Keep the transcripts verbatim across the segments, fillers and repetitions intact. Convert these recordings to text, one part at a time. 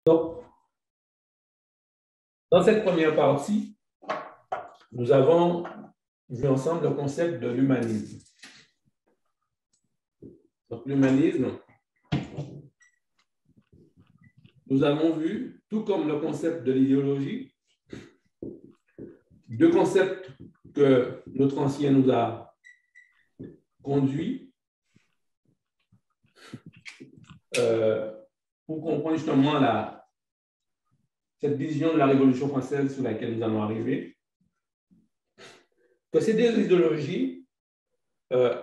Donc, dans cette première partie, nous avons vu ensemble le concept de l'humanisme. Donc, l'humanisme, nous avons vu, tout comme le concept de l'idéologie, deux concepts que notre ancien nous a conduits euh, pour comprendre justement la, cette vision de la Révolution française sur laquelle nous allons arriver. Que ces deux idéologies euh,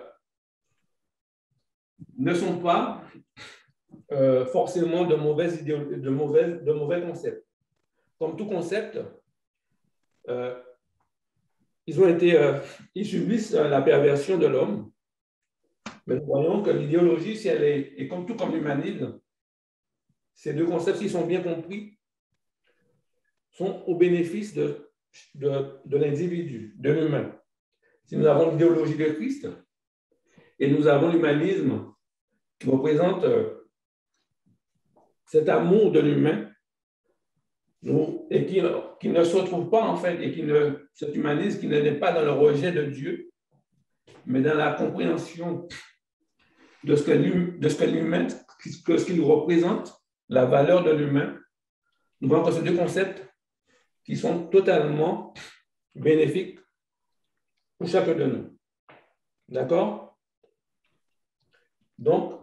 ne sont pas euh, forcément de mauvais, de, mauvais, de mauvais concepts. Comme tout concept, euh, ils ont été, euh, ils subissent la perversion de l'homme. Mais nous voyons que l'idéologie, si elle est, et comme tout comme l'humanisme, ces deux concepts, s'ils sont bien compris, sont au bénéfice de, de, de l'individu, de l'humain. Si nous avons l'idéologie de Christ et nous avons l'humanisme qui représente euh, cet amour de l'humain, et qui, qui ne se retrouve pas en fait, et qui ne, cet humanisme qui n'est pas dans le rejet de Dieu, mais dans la compréhension de ce que l'humain, que ce qu'il représente, la valeur de l'humain. Nous voyons que ces deux concepts qui sont totalement bénéfiques pour chacun de nous. D'accord? Donc,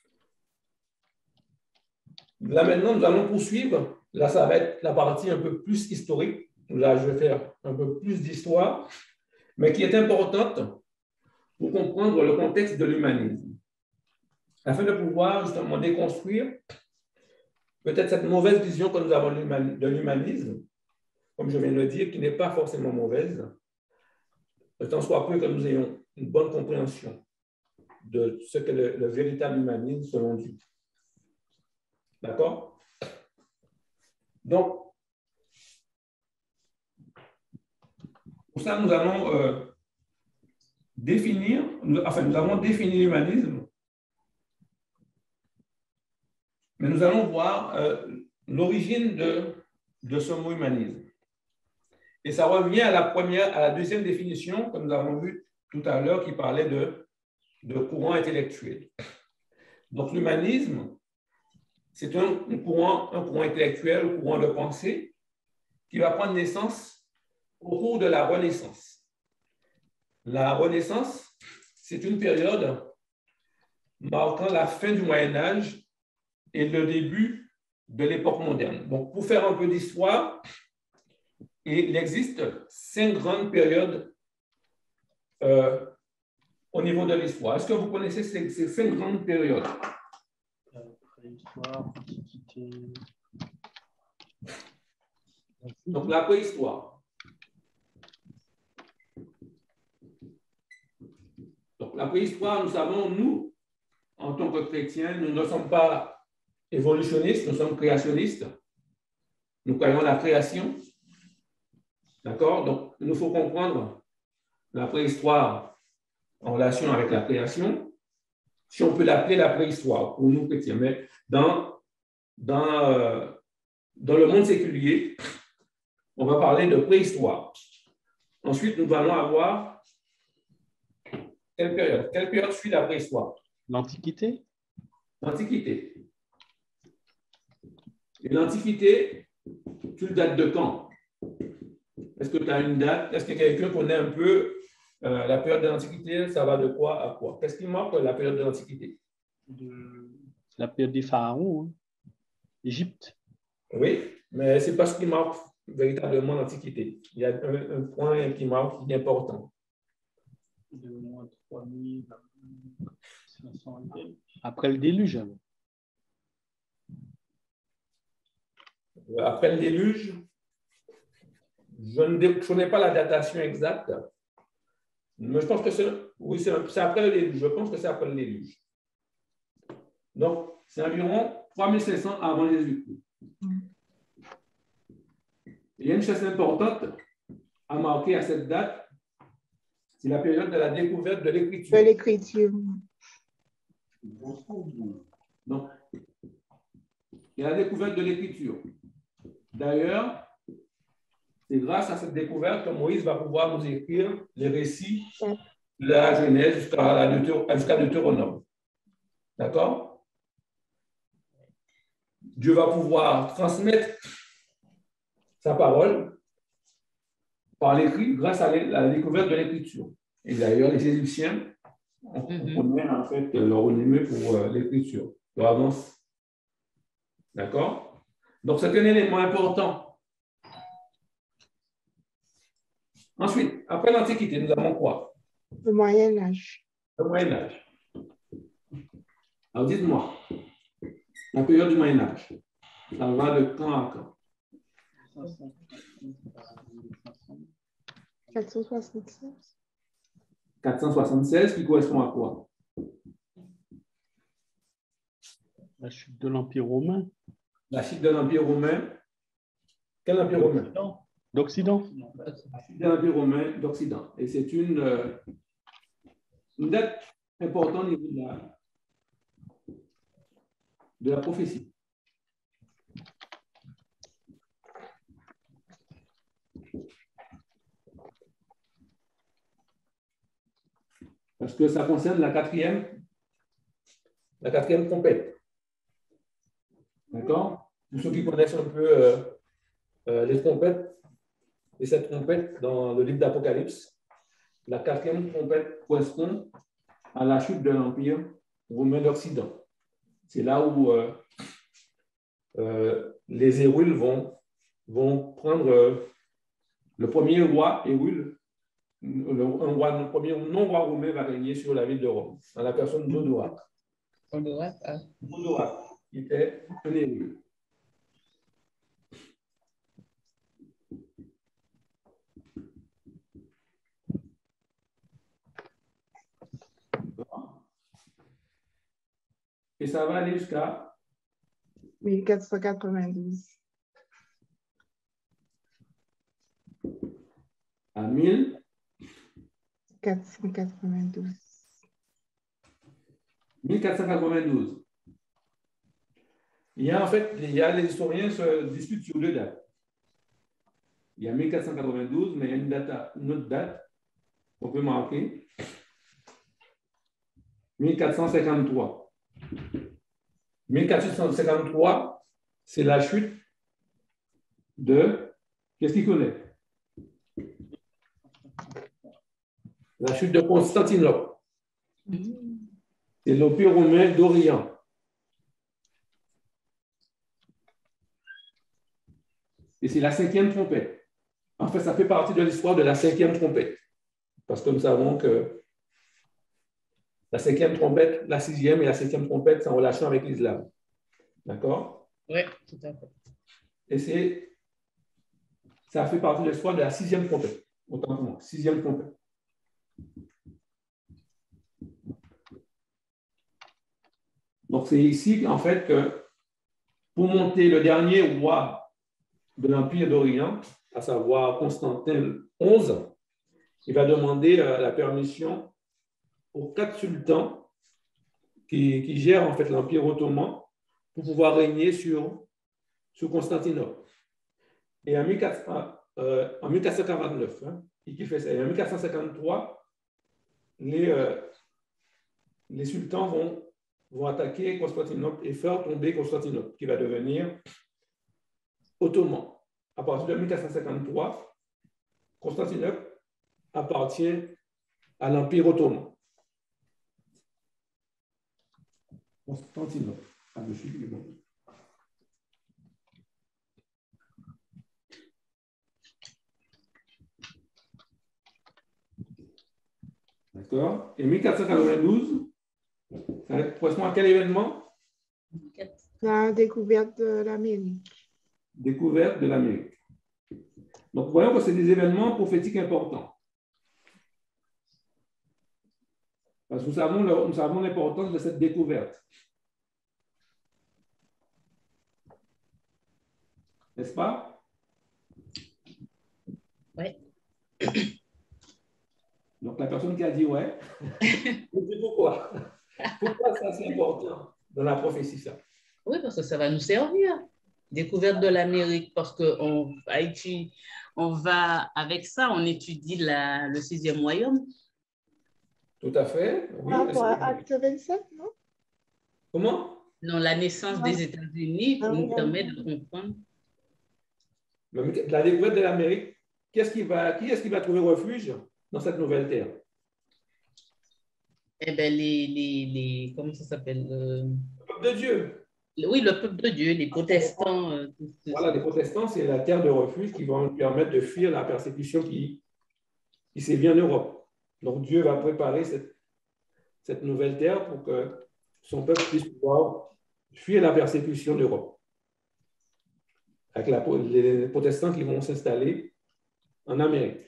là maintenant, nous allons poursuivre. Là, ça va être la partie un peu plus historique. Là, je vais faire un peu plus d'histoire, mais qui est importante pour comprendre le contexte de l'humanisme, afin de pouvoir justement déconstruire peut-être cette mauvaise vision que nous avons de l'humanisme, comme je viens de le dire, qui n'est pas forcément mauvaise, tant soit peu que nous ayons une bonne compréhension de ce qu'est le, le véritable humanisme selon Dieu. D'accord? Donc, pour ça, nous allons euh, définir, enfin, nous avons défini l'humanisme, mais nous allons voir euh, l'origine de, de ce mot humanisme. Et ça revient à la première, à la deuxième définition que nous avons vue tout à l'heure qui parlait de, de courant intellectuel. Donc, l'humanisme, c'est un, un, courant, un courant intellectuel, un courant de pensée qui va prendre naissance au cours de la Renaissance. La Renaissance, c'est une période marquant la fin du Moyen-Âge et le début de l'époque moderne. Donc, pour faire un peu d'histoire, il existe cinq grandes périodes euh, au niveau de l'histoire. Est-ce que vous connaissez ces, ces cinq grandes périodes? Préhistoire, antiquité. Donc, la préhistoire. Donc, la préhistoire, nous savons, nous, en tant que chrétiens, nous ne sommes pas évolutionnistes, nous sommes créationnistes. Nous croyons à la création. D'accord? Donc, il nous faut comprendre la préhistoire en relation avec la création, si on peut l'appeler la préhistoire pour nous chrétiens. Mais dans, dans, euh, dans le monde séculier, on va parler de préhistoire. Ensuite, nous allons avoir quelle période? Quelle période suit la préhistoire? L'Antiquité. L'Antiquité. Et l'Antiquité, tu le dates de quand? Est-ce que tu as une date? Est-ce que quelqu'un connaît un peu euh, la période de l'Antiquité? Ça va de quoi à quoi? Qu'est-ce qui marque la période de l'Antiquité? De... La période des pharaons, hein. Égypte. Oui, mais ce n'est pas ce qui marque véritablement l'Antiquité. Il y a un, un point qui marque, qui est important. De moins trois mille cinq cents après le déluge. Après le déluge, je ne connais pas la datation exacte, mais je pense que c'est oui, c'est après le déluge. Je pense que c'est après le déluge. Donc, c'est environ trois mille cinq cents avant Jésus-Christ. Il y a une chose importante à marquer à cette date, c'est la période de la découverte de l'écriture. De l'écriture. Donc, et la découverte de l'écriture. D'ailleurs, c'est grâce à cette découverte que Moïse va pouvoir nous écrire les récits de la Genèse jusqu'à jusqu'à Deutéronome. D'accord? Dieu va pouvoir transmettre sa parole par l'écrit grâce à la découverte de l'écriture. Et d'ailleurs, les Égyptiens, on connaît en fait leur renommée pour euh, l'écriture. Avance. D'accord? Donc, c'est un élément important. Ensuite, après l'Antiquité, nous avons quoi? Le Moyen Âge. Le Moyen Âge. Alors, dites-moi, la période du Moyen Âge, ça va de quand à quand? quatre cent soixante-seize. quatre cent soixante-seize, qui correspond à quoi? La chute de l'Empire romain. La chute de l'Empire romain. Quel empire romain? D'Occident. La chute de l'Empire romain d'Occident. Et c'est une, euh, une date importante au niveau de la, de la prophétie. Parce que ça concerne la quatrième, la quatrième trompette. D'accord? Pour ceux qui connaissent un peu euh, euh, les trompettes, et cette trompette dans le livre d'Apocalypse, la quatrième trompette correspond à la chute de l'Empire romain d'Occident. C'est là où euh, euh, les Hérules vont, vont prendre euh, le premier roi Hérule, le, un roi, le premier non-roi romain va régner sur la ville de Rome, dans la personne d'Odoac. Odoac, ah. Odoac, qui était un Hérule. Et ça va aller jusqu'à mille quatre cent quatre-vingt-douze. à mille quatre cent quatre-vingt-douze. mille quatre cent quatre-vingt-douze. Il y a en fait, il y a les historiens se disputent sur deux dates. Il y a mille quatre cent quatre-vingt-douze, mais il y a une, date, une autre date qu'on peut marquer. mille quatre cent cinquante-trois. mille quatre cent cinquante-trois, c'est la chute de... Qu'est-ce qu'il connaît? La chute de Constantinople. C'est l'Empire romain d'Orient. Et c'est la cinquième trompette. En fait, ça fait partie de l'histoire de la cinquième trompette. Parce que nous savons que la cinquième trompette, la sixième et la septième trompette sont en relation avec l'islam. D'accord? Oui, tout à fait. Et c'est, ça fait partie de l'histoire de la sixième trompette. Autant pour moi, sixième trompette. Donc, c'est ici, en fait, que pour monter le dernier roi de l'Empire d'Orient, à savoir Constantin onze, il va demander euh, la permission aux quatre sultans qui, qui gèrent en fait l'Empire ottoman pour pouvoir régner sur, sur Constantinople. Et en, mille quatre cents, euh, en mille quatre cent quarante-neuf, hein, qui fait ça, et en mille quatre cent cinquante-trois, les, euh, les sultans vont, vont attaquer Constantinople et faire tomber Constantinople, qui va devenir ottoman. À partir de mille quatre cent cinquante-trois, Constantinople appartient à l'Empire ottoman. Constantinople. Ah, je suis bon. D'accord? Et mille quatre cent quatre-vingt-douze, ça correspond à quel événement? La découverte de l'Amérique. Découverte de l'Amérique. Donc, voyons que c'est des événements prophétiques importants. Parce que nous savons, nous savons l'importance de cette découverte. N'est-ce pas? Oui. Donc, la personne qui a dit ouais, je dis pourquoi? Pourquoi ça c'est important dans la prophétie, ça? Oui, parce que ça va nous servir. Découverte de l'Amérique, parce qu'on Haïti, on va, avec ça, on étudie la, le sixième royaume. Tout à fait. Oui. Par rapport à Acte vingt-sept, non? Comment? Non, la naissance des États-Unis Ah, nous oui, permet oui. de comprendre. La découverte de l'Amérique, qu'est-ce qui va, qui est-ce qui va trouver refuge dans cette nouvelle terre? Eh bien, les, les, les, comment ça s'appelle? euh, Le peuple de Dieu. Oui, le peuple de Dieu, les protestants. euh, tout- tout Voilà, ça. les protestants, c'est la terre de refuge qui va nous permettre de fuir la persécution qui, qui sévit en Europe. Donc Dieu va préparer cette, cette nouvelle terre pour que son peuple puisse pouvoir fuir la persécution d'Europe. Avec la, les protestants qui vont s'installer en Amérique.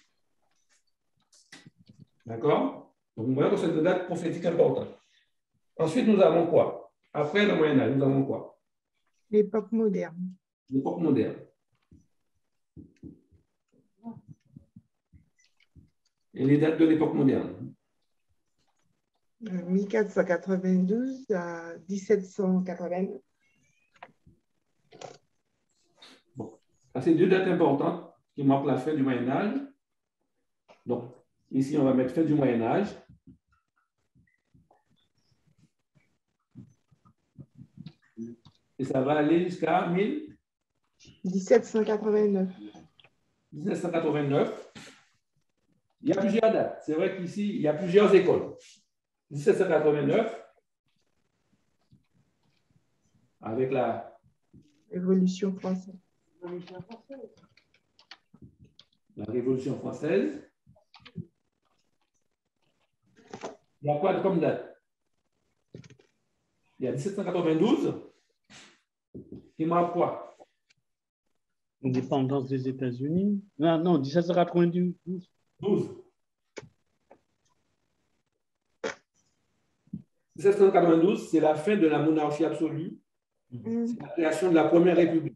D'accord? Donc, nous voyons que c'est une date prophétique importante. Ensuite, nous avons quoi? Après le Moyen-Âge, nous avons quoi? L'époque moderne. L'époque moderne. Et les dates de l'époque moderne? mille quatre cent quatre-vingt-douze à mille sept cent quatre-vingt-neuf. Bon. Ça, c'est deux dates importantes qui marquent la fin du Moyen-Âge. Donc, ici, on va mettre fin du Moyen-Âge. Et ça va aller jusqu'à mille sept cent quatre-vingt-neuf. mille neuf cent quatre-vingt-neuf. Il y a plusieurs dates. C'est vrai qu'ici, il y a plusieurs écoles. mille sept cent quatre-vingt-neuf, avec la Révolution française. la Révolution française. Il y a quoi comme date? Il y a mille sept cent quatre-vingt-douze, qui marque quoi? Indépendance des États-Unis. Non, non, mille sept cent quatre-vingt-douze. douze. mille sept cent quatre-vingt-douze, c'est la fin de la monarchie absolue. Mm. C'est la création de la première république.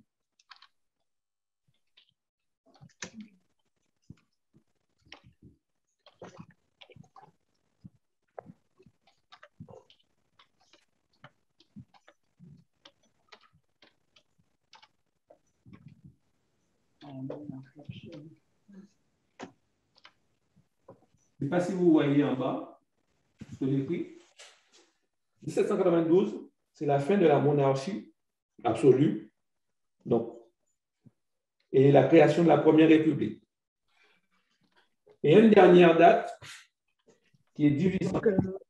Je ne sais pas si vous voyez en bas ce que j'ai écrit. mille sept cent quatre-vingt-douze, c'est la fin de la monarchie absolue. Donc, et la création de la première république. Et une dernière date qui est mille huit cents.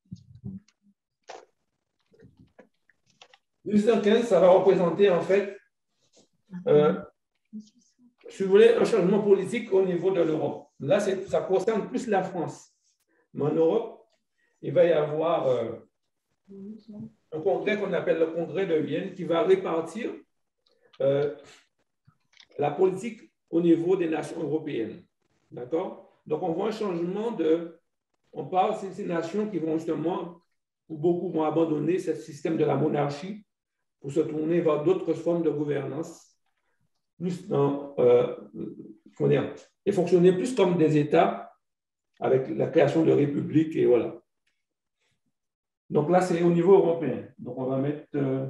mille huit cent quinze, ça va représenter en fait, euh, si vous voulez, un changement politique au niveau de l'Europe. Là, ça concerne plus la France. Mais en Europe, il va y avoir euh, un congrès qu'on appelle le congrès de Vienne qui va répartir euh, la politique au niveau des nations européennes. D'accord? Donc, on voit un changement de... On parle de ces nations qui vont justement, où beaucoup vont abandonner ce système de la monarchie pour se tourner vers d'autres formes de gouvernance, plus dans, euh, comment dire, et fonctionner plus comme des États avec la création de républiques et voilà. Donc là, c'est au niveau européen. Donc on va mettre euh,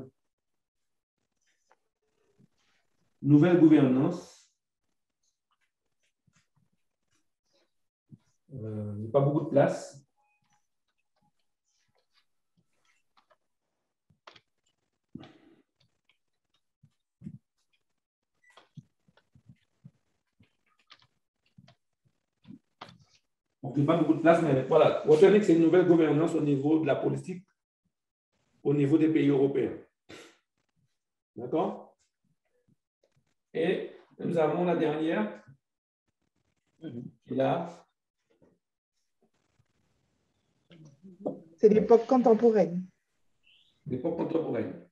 nouvelle gouvernance. Euh, il n'y a pas beaucoup de place. Donc, il n'y a pas beaucoup de place, mais voilà. Retenez que c'est une nouvelle gouvernance au niveau de la politique, au niveau des pays européens. D'accord? Et nous avons la dernière, qui est là. C'est l'époque contemporaine. L'époque contemporaine.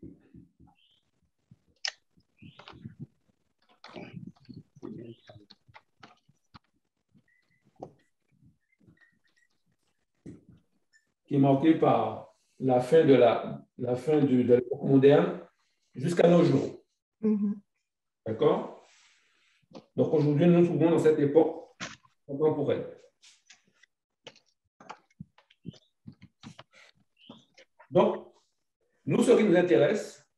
Qui est marquée par la fin de la, la fin du, de l'époque moderne jusqu'à nos jours. Mm-hmm. D'accord? Donc aujourd'hui, nous nous trouvons dans cette époque contemporaine. Donc, nous, ce qui nous intéresse,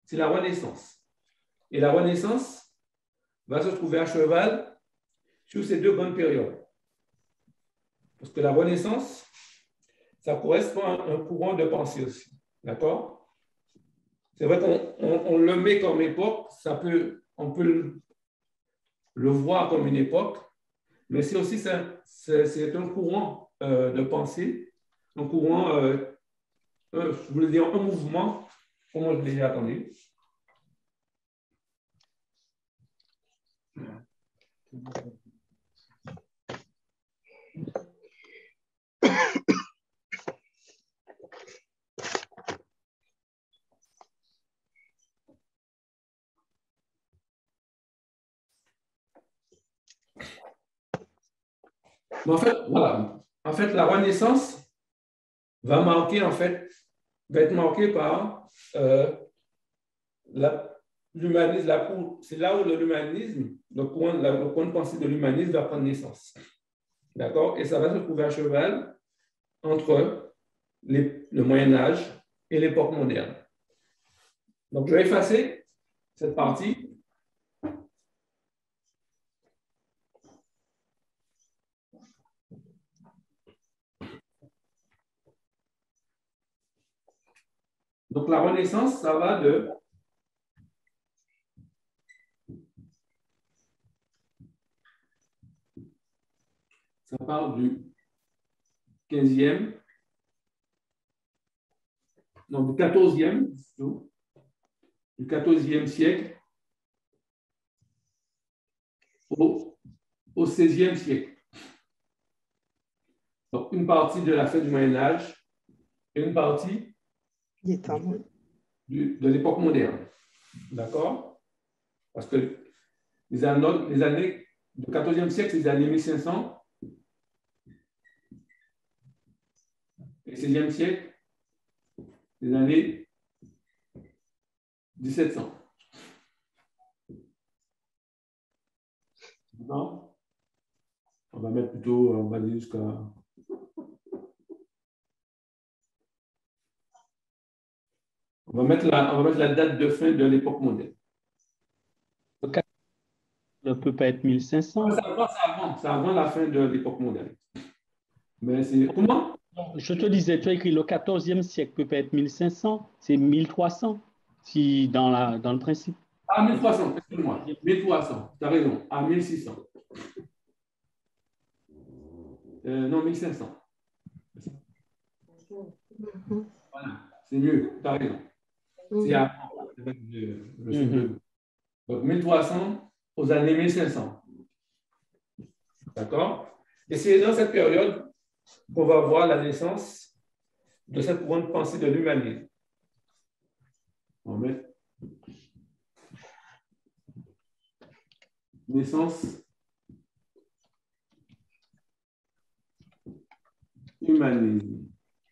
c'est la Renaissance. Et la Renaissance va se trouver à cheval sur ces deux grandes périodes. Parce que la Renaissance, ça correspond à un courant de pensée aussi. D'accord? C'est vrai qu'on on, on le met comme époque, ça peut, on peut le, le voir comme une époque, mais c'est aussi c'est un courant euh, de pensée, un courant, euh, euh, je voulais dire un mouvement, comment je l'ai attendu. Mais en fait, voilà. En fait, la Renaissance va marquer, en fait, va être marquée par euh, l'humanisme. C'est là où l'humanisme, le courant, le courant de pensée de l'humanisme va prendre naissance. D'accord? Et ça va se trouver à cheval entre les, le Moyen-Âge et l'époque moderne. Donc, je vais effacer cette partie. Donc, la Renaissance, ça va de ça part du quinzième, non, du quatorzième, du quatorzième siècle au, au seizième siècle. Donc, une partie de la fin du Moyen-Âge et une partie du, de l'époque moderne. D'accord? Parce que les années, les années du quatorzième siècle, c'est les années mille cinq cents. Et le seizième siècle, les années mille sept cents. Non? On va mettre plutôt, on va dire jusqu'à... On va mettre la, on va mettre la date de fin de l'époque moderne. Ça ne peut pas être mille cinq cents. C'est avant, avant, avant la fin de l'époque moderne. Mais c'est... Comment? Je te disais, tu as écrit le quatorzième siècle peut pas être mille cinq cents, c'est mille trois cents, si dans, la, dans le principe. Ah, mille trois cents, excuse-moi. mille trois cents, tu as raison. Ah, mille six cents. Euh, non, mille cinq cents. Voilà, c'est mieux, tu as raison. C'est avant. Mm-hmm. Donc, mille trois cents aux années mille cinq cents. D'accord? Et c'est dans cette période qu'on va voir la naissance de cette courant de pensée de l'humanisme. On va mettre naissance humanisme.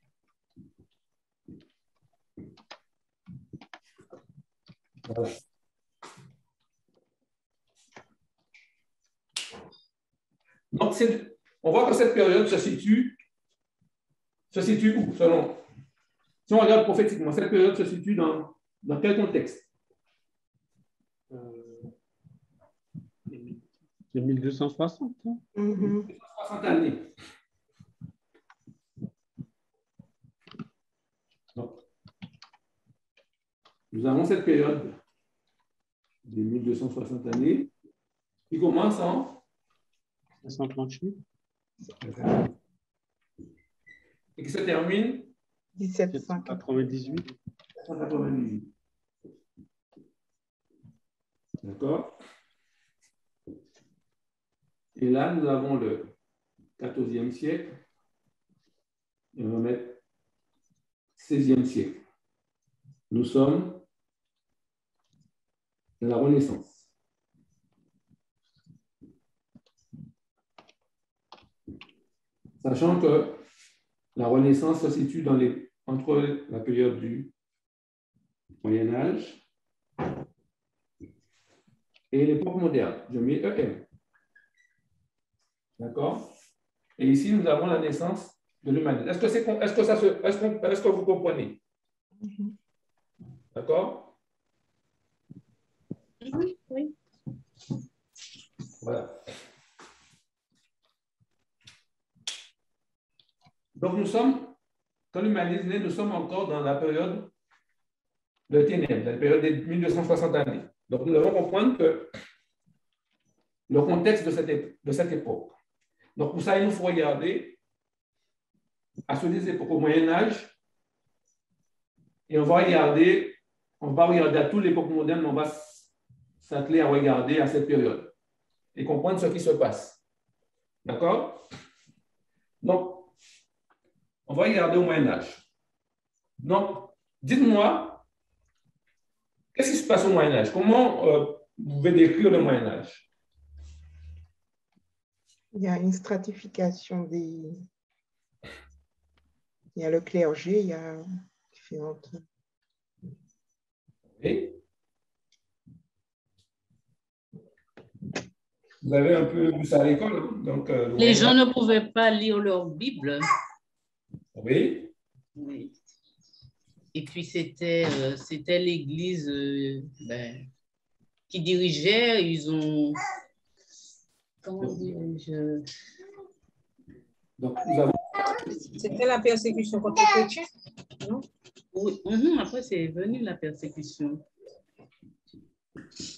Voilà. Donc, on voit que cette période se situe, se situe où, selon, si on regarde prophétiquement, cette période se situe dans, dans quel contexte? euh, C'est mille deux cent soixante. Hein? Mm-hmm. mille deux cent soixante années. Donc, nous avons cette période de mille deux cent soixante années qui commence en cinq cent trente-huit et qui se termine mille sept cent quatre-vingt-dix-huit. D'accord? Et là, nous avons le quatorzième siècle et on va mettre seizième siècle. Nous sommes dans la Renaissance. Sachant que la Renaissance se situe dans les, entre la période du Moyen-Âge et l'époque moderne. Je mets E M. D'accord? Et ici, nous avons la naissance de l'humanisme. Est-ce que, c'est, est-ce que, ça se, est-ce que, est-ce que vous comprenez? Mm-hmm. D'accord? Mm-hmm. Oui. Voilà. Donc, nous sommes, quand l'humanisme naît, nous sommes encore dans la période de ténèbres, la période des mille deux cent soixante années. Donc, nous devons comprendre que le contexte de cette, de cette époque. Donc, pour ça, il nous faut regarder à ceux des époques au Moyen-Âge et on va regarder, on va regarder à toute l'époque moderne, mais on va s'atteler à regarder à cette période et comprendre ce qui se passe. D'accord? Donc, on va regarder au Moyen-Âge. Donc, dites-moi, qu'est-ce qui se passe au Moyen-Âge? Comment euh, vous pouvez décrire le Moyen-Âge? Il y a une stratification des... Il y a le clergé, il y a différentes... Oui. Vous avez un peu vu ça à l'école, hein? Donc, euh, les gens ne pouvaient pas lire leur Bible. Oui. Oui. Et puis, c'était euh, c'était l'Église euh, ben, qui dirigeait. Ils ont... Comment dirais-je? Donc, nous avons... C'était la persécution contre les chrétiens, non? Oui. Mm-hmm. Après, c'est venu la persécution. C'est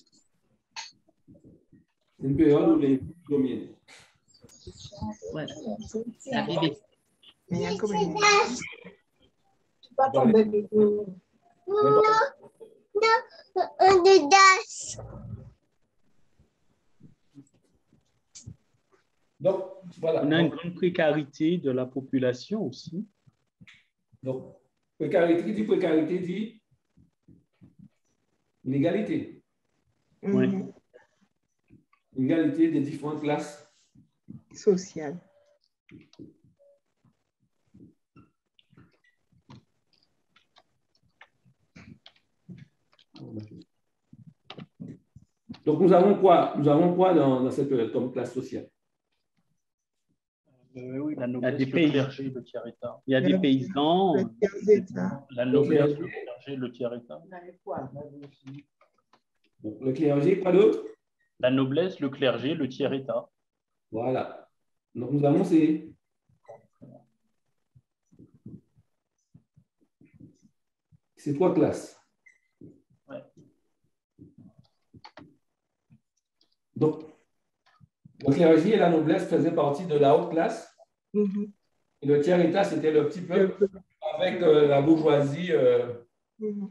une période où les dominent. Voilà. La Bible est... Il y a comme une... Tu vas tomber de dos. Donc, voilà. On a une Donc, grande précarité de la population aussi. donc, précarité, qui dit précarité dit inégalité. Oui. Mhm. Inégalité des différentes classes. Sociale. Donc, nous avons quoi? Nous avons quoi dans, dans cette période comme classe sociale? Euh, oui, la noblesse, il y a des le clergé, le tiers-état. Il y a Le- des paysans, le tiers-état. la noblesse, clergé. le clergé, le tiers-état. Donc, le clergé, quoi d'autre? La noblesse, le clergé, le tiers-état. Voilà. Donc, nous avons ces... ces trois classes. Ouais. Donc, le clergé et la noblesse faisaient partie de la haute classe. Mhm. Et le tiers-état, c'était le petit peuple avec euh, la bourgeoisie, euh, Mhm.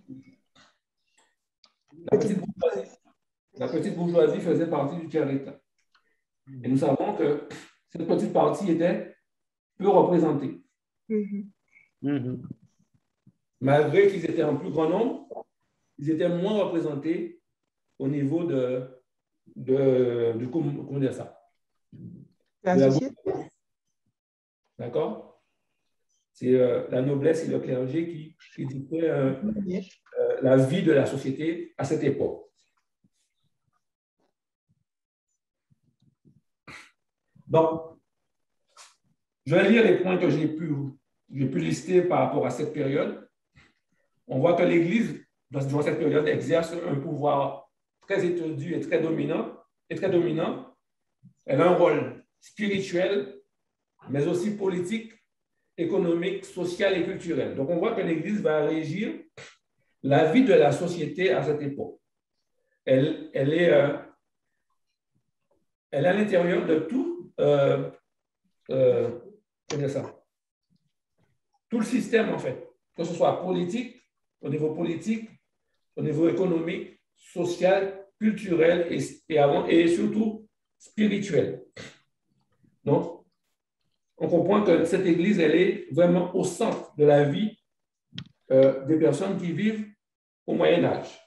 la, petite bourgeoisie. La petite bourgeoisie faisait partie du tiers-état. Et nous savons que cette petite partie était peu représentée. Mhm. Mhm. Malgré qu'ils étaient en plus grand nombre, ils étaient moins représentés au niveau de, de, de comment dire ça? La De la société. D'accord? C'est euh, la noblesse et le clergé qui, qui dictaient euh, euh, la vie de la société à cette époque. Donc, je vais lire les points que j'ai pu, j'ai pu lister par rapport à cette période. On voit que l'Église, durant cette période, exerce un pouvoir très étendu et très dominant. Et très dominant. Elle a un rôle spirituel, mais aussi politique, économique, social et culturel. Donc, on voit que l'Église va régir la vie de la société à cette époque. Elle, elle est, euh, elle est à l'intérieur de tout, euh, euh, comment ça? Tout le système, en fait, que ce soit politique, au niveau politique, au niveau économique, social, culturel et, et, avant, et surtout spirituel. Donc, on comprend que cette Église, elle est vraiment au centre de la vie euh, des personnes qui vivent au Moyen Âge.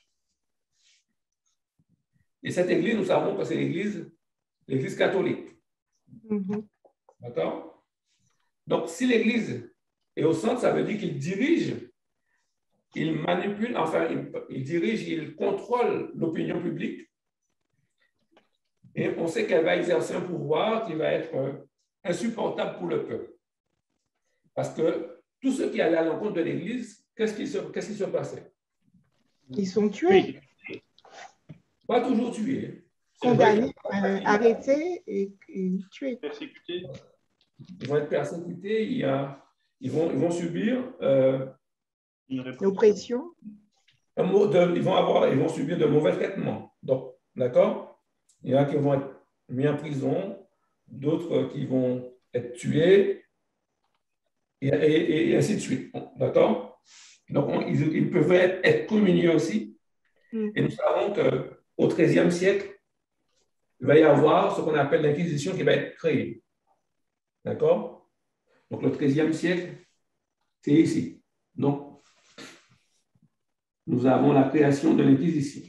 Et cette Église, nous savons que c'est l'Église, l'Église catholique. Mhm. D'accord? Donc, si l'Église est au centre, ça veut dire qu'il dirige, il manipule, enfin, il, il dirige, il contrôle l'opinion publique. Et on sait qu'elle va exercer un pouvoir qui va être euh, insupportable pour le peuple. Parce que tous ceux qui allaient à l'encontre de l'Église, qu'est-ce qui se, qu'est-ce qui se passait? Ils sont tués. Oui. Pas toujours tués. Condamnés, euh, arrêtés et, et tués. Persécutés. Ils vont être persécutés, il y a, ils, vont, ils vont subir euh, l'oppression. Ils vont, avoir, ils vont subir de mauvais traitements. Donc, d'accord? Il y en a qui vont être mis en prison, d'autres qui vont être tués, et, et, et ainsi de suite. D'accord? Donc, on, ils, ils peuvent être, être communiés aussi. Mm. Et nous savons qu'au treizième siècle, il va y avoir ce qu'on appelle l'Inquisition qui va être créée. D'accord? Donc, le treizième siècle, c'est ici. Donc, nous avons la création de l'Inquisition.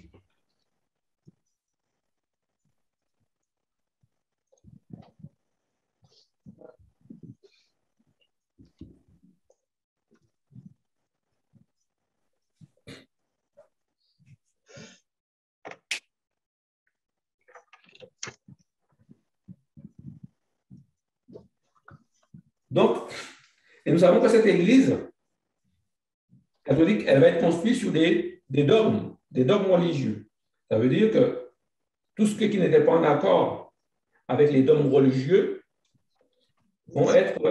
Donc, et nous savons que cette Église catholique, elle va être construite sur des, des dogmes, des dogmes religieux. Ça veut dire que tout ce qui n'était pas en accord avec les dogmes religieux vont être,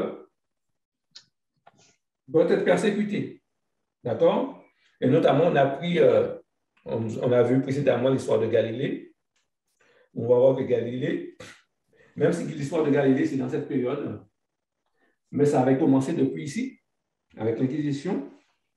vont être persécutés. D'accord? Et notamment, on a pris, euh, on, on a vu précédemment l'histoire de Galilée. On va voir que Galilée, même si l'histoire de Galilée, c'est dans cette période, mais ça avait commencé depuis ici, avec l'Inquisition.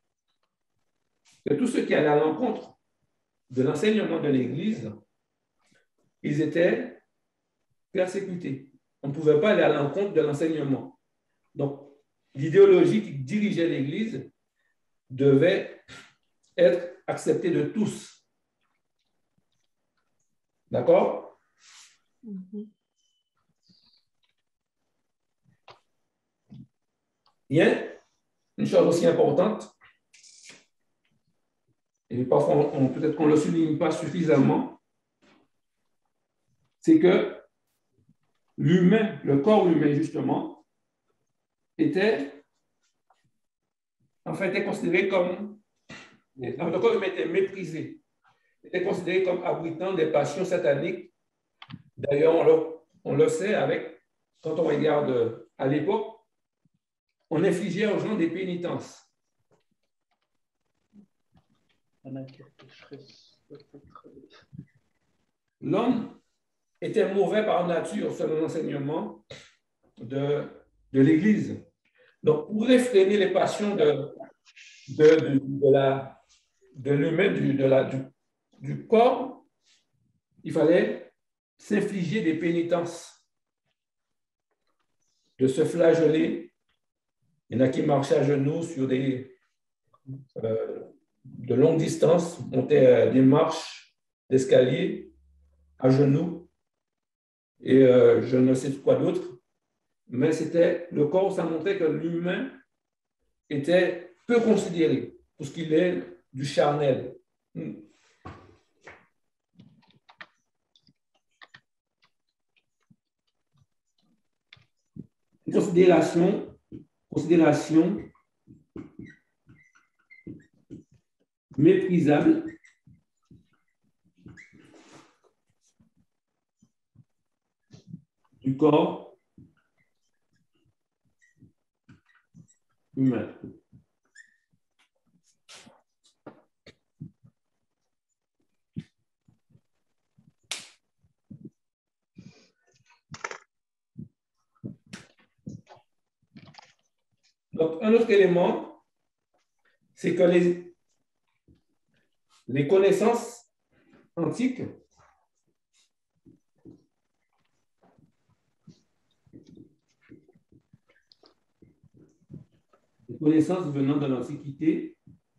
Et tous ceux qui allaient à l'encontre de l'enseignement de l'Église, ils étaient persécutés. On ne pouvait pas aller à l'encontre de l'enseignement. Donc, l'idéologie qui dirigeait l'Église devait être acceptée de tous. D'accord? Mm-hmm. Il y a une chose aussi importante, et parfois on, peut-être qu'on ne le souligne pas suffisamment, c'est que l'humain, le corps humain justement, était, enfin, était considéré comme, le corps humain était méprisé, était considéré comme abritant des passions sataniques. D'ailleurs, on le, on le sait avec, quand on regarde à l'époque, on infligeait aux gens des pénitences. L'homme était mauvais par nature, selon l'enseignement de, de l'Église. Donc, pour réfréner les passions de, de, de, de, la, de l'humain, du, de la, du, du corps, il fallait s'infliger des pénitences, de se flageller. Il y en a qui marchaient à genoux sur des, euh, de longues distances, montaient des marches d'escalier à genoux et euh, je ne sais quoi d'autre. Mais c'était le corps, ça montrait que l'humain était peu considéré pour ce qu'il est du charnel. Une considération Considération méprisable du corps humain. Donc, un autre élément, c'est que les, les connaissances antiques les connaissances venant de l'Antiquité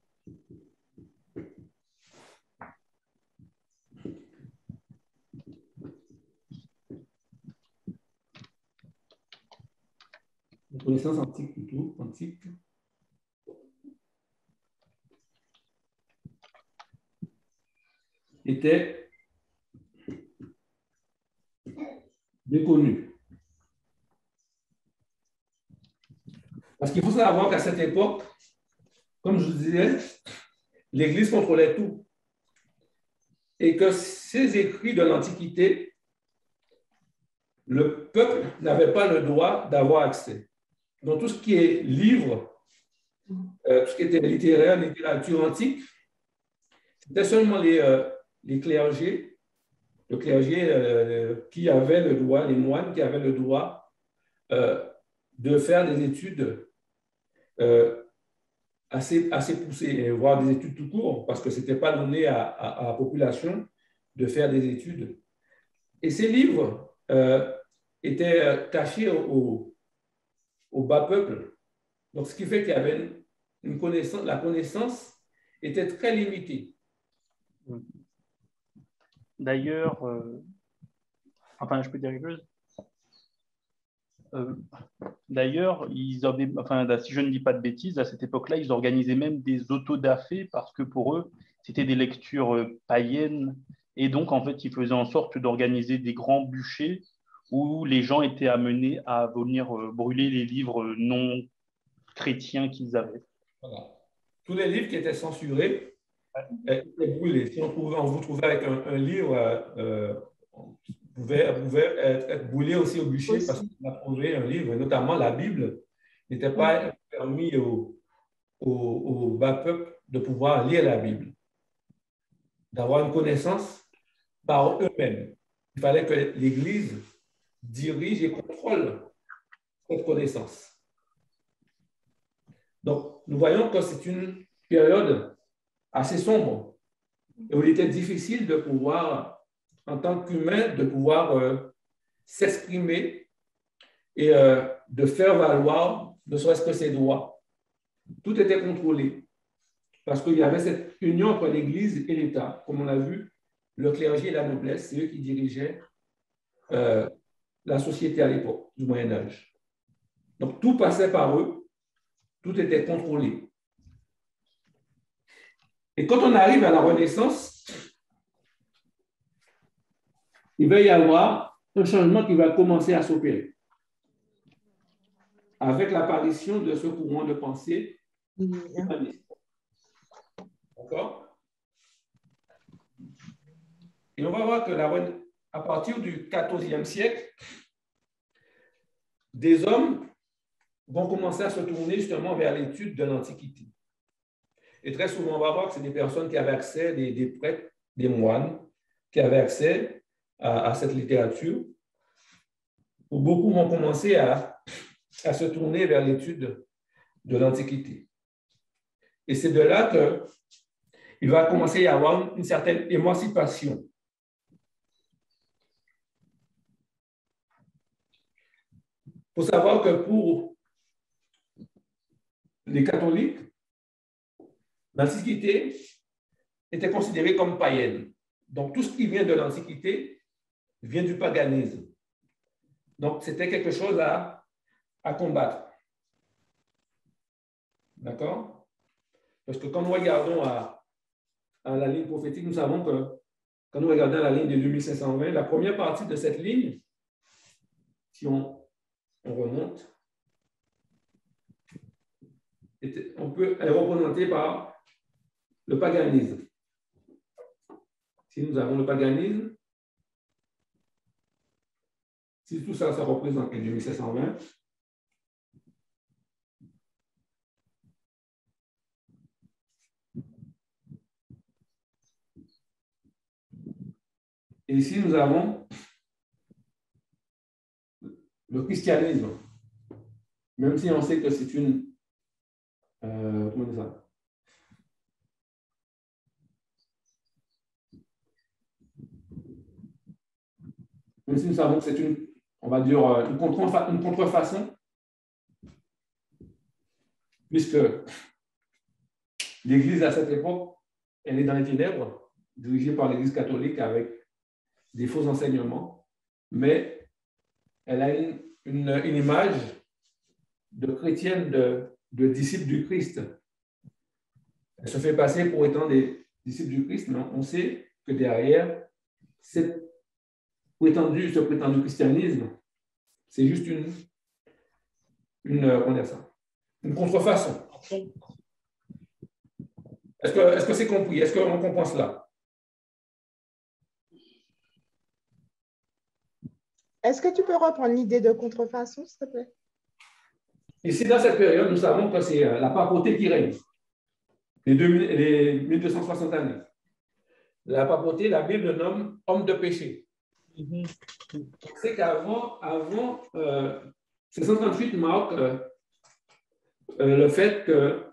les connaissances antiques plutôt, antiques, étaient méconnues. Parce qu'il faut savoir qu'à cette époque, comme je vous disais, l'Église contrôlait tout. Et que ces écrits de l'Antiquité, le peuple n'avait pas le droit d'avoir accès. Donc, tout ce qui est livre, euh, tout ce qui était littéraire, littérature antique, c'était seulement les, euh, les clergés, le clergé euh, qui avait le droit, les moines qui avaient le droit euh, de faire des études euh, assez, assez poussées, voire des études tout court, parce que ce n'était pas donné à, à, à la population de faire des études. Et ces livres euh, étaient cachés au, au bas peuple. Donc, ce qui fait qu'il y avait une, une connaissance, la connaissance était très limitée. D'ailleurs, euh, enfin, je peux dire quelque chose. Euh, D'ailleurs, ils avaient, enfin, si je ne dis pas de bêtises, à cette époque-là, ils organisaient même des autodafés parce que pour eux, c'était des lectures euh, païennes. Et donc, en fait, ils faisaient en sorte d'organiser des grands bûchers où les gens étaient amenés à venir euh, brûler les livres non chrétiens qu'ils avaient. Voilà. Tous les livres qui étaient censurés euh, étaient brûlés. Si on, pouvait, on vous trouvait avec un, un livre, euh, pouvait, pouvait être, être brûlé aussi au bûcher aussi. Parce qu'on a trouvé un livre, notamment la Bible, n'était pas oui. permis au, au, au bas peuple de pouvoir lire la Bible, d'avoir une connaissance par eux-mêmes. Il fallait que l'Église dirige et contrôle cette connaissance. Donc, nous voyons que c'est une période assez sombre et où il était difficile de pouvoir, en tant qu'humain, de pouvoir euh, s'exprimer et euh, de faire valoir ne serait-ce que ses droits. Tout était contrôlé parce qu'il y avait cette union entre l'Église et l'État. Comme on l'a vu, le clergé et la noblesse, c'est eux qui dirigeaient euh, la société à l'époque du Moyen-Âge. Donc, tout passait par eux, tout était contrôlé. Et quand on arrive à la Renaissance, il va y avoir un changement qui va commencer à s'opérer avec l'apparition de ce courant de pensée humaniste. D'accord? Et on va voir que la, à partir du quatorzième siècle, des hommes vont commencer à se tourner justement vers l'étude de l'Antiquité. Et très souvent, on va voir que c'est des personnes qui avaient accès, des, des prêtres, des moines, qui avaient accès à, à cette littérature. Beaucoup vont commencer à, à se tourner vers l'étude de l'Antiquité. Et c'est de là qu'il va commencer à y avoir une certaine émancipation. Il faut savoir que pour les catholiques, l'Antiquité était considérée comme païenne. Donc, tout ce qui vient de l'Antiquité vient du paganisme. Donc, c'était quelque chose à, à combattre. D'accord? Parce que quand nous regardons à, à la ligne prophétique, nous savons que quand nous regardons la ligne de deux mille cinq cent vingt, la première partie de cette ligne, si on, on remonte, on peut, elle est représentée par le paganisme. Si nous avons le paganisme, si tout ça, ça représente deux mille cinq cent vingt, et ici nous avons le christianisme, même si on sait que c'est une euh, comment dire ça? Même si nous savons que c'est une, on va dire, une, contre, une contrefaçon, puisque l'Église à cette époque, elle est dans les ténèbres, dirigée par l'Église catholique avec des faux enseignements, mais elle a une, une, une image de chrétienne, de, de disciples du Christ. Elle se fait passer pour étant des disciples du Christ, mais on sait que derrière, cette prétendu, ce prétendu christianisme, c'est juste une, une, on a ça, une contrefaçon. Est-ce que est-ce que c'est compris? Est-ce qu'on comprend cela? Est-ce que tu peux reprendre l'idée de contrefaçon, s'il te plaît? Ici, dans cette période, nous savons que c'est la papauté qui règne, les, deux, les mille deux cent soixante années. La papauté, la Bible le nomme homme de péché. Mm-hmm. C'est qu'avant, avant, euh, sept cent trente-huit marque euh, euh, le fait que,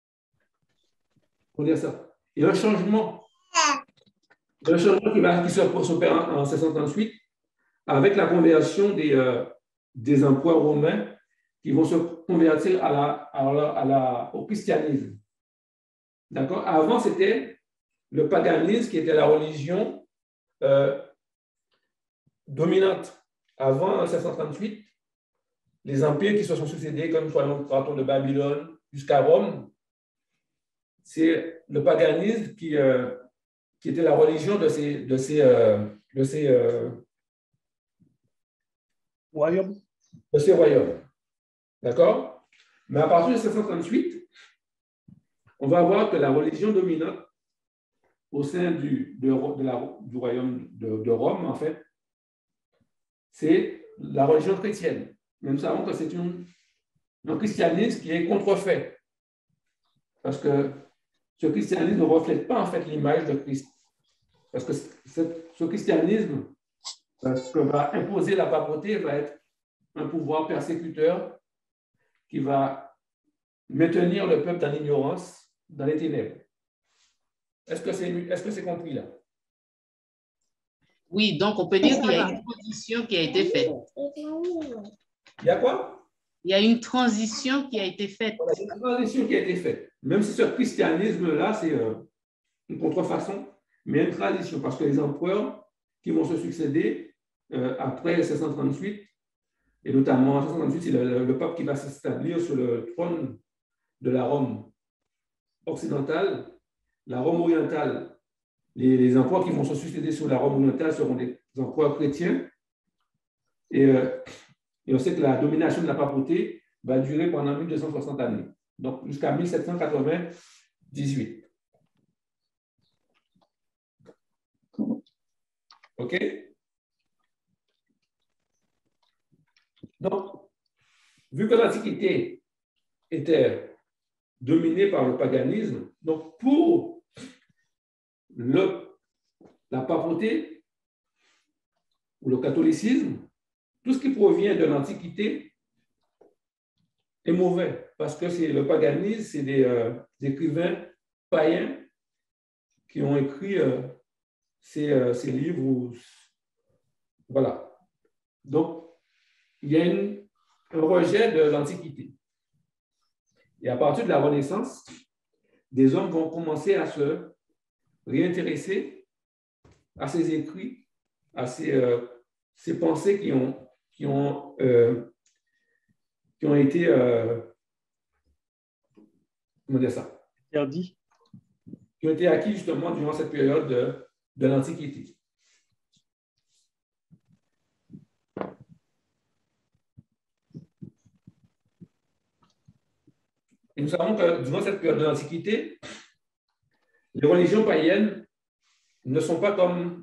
on dit ça, il y a un changement, il y a un changement qui, va, qui s'opère en, en sept cent trente-huit avec la conversion des, euh, des empereurs romains qui vont se convertir à la, à la, à la, au christianisme. D'accord? Avant, c'était le paganisme qui était la religion euh, dominante. Avant sept cent trente-huit, les empires qui se sont succédés, comme le canton de Babylone jusqu'à Rome, c'est le paganisme qui, euh, qui était la religion de ces, de ces, euh, de ces, euh, royaumes. De ces royaumes. D'accord? Mais à partir de sept cent trente-huit, on va voir que la religion dominante au sein du, de, de la, du royaume de, de Rome, en fait, c'est la religion chrétienne. Mais nous savons que c'est un christianisme qui est contrefait. Parce que ce christianisme ne reflète pas en fait l'image de Christ. Parce que ce christianisme que va imposer la papauté va être un pouvoir persécuteur qui va maintenir le peuple dans l'ignorance, dans les ténèbres. Est-ce que c'est est-ce que c'est compris là? Oui, donc on peut dire qu'il y a une transition qui a été faite. Il y a quoi? Il y a une transition qui a été faite. Voilà, il y a une transition qui a été faite. Même si ce christianisme-là, c'est euh, une contrefaçon, mais une transition, parce que les empereurs qui vont se succéder euh, après sept cent trente-huit, et notamment en sept cent trente-huit, c'est le, le, le pape qui va s'établir sur le trône de la Rome occidentale, la Rome orientale. Les, les empereurs qui vont se succéder sur la Rome orientale seront des empereurs chrétiens. Et, euh, et on sait que la domination de la papauté va durer pendant mille deux cent soixante années, donc jusqu'à mille sept cent quatre-vingt-dix-huit. OK? Donc, vu que l'Antiquité était dominée par le paganisme, donc pour le, la papauté ou le catholicisme, tout ce qui provient de l'Antiquité est mauvais, parce que c'est le paganisme, c'est des, euh, des écrivains païens qui ont écrit euh, ces, euh, ces livres. Où, voilà. Donc, il y a une, un rejet de l'Antiquité. Et à partir de la Renaissance, des hommes vont commencer à se réintéresser à ces écrits, à ces, euh, ces pensées qui ont, qui ont, euh, qui ont été, euh, comment dire ça? Interdits. Qui ont été acquis justement durant cette période de, de l'Antiquité. Et nous savons que durant cette période de l'Antiquité, les religions païennes ne sont pas comme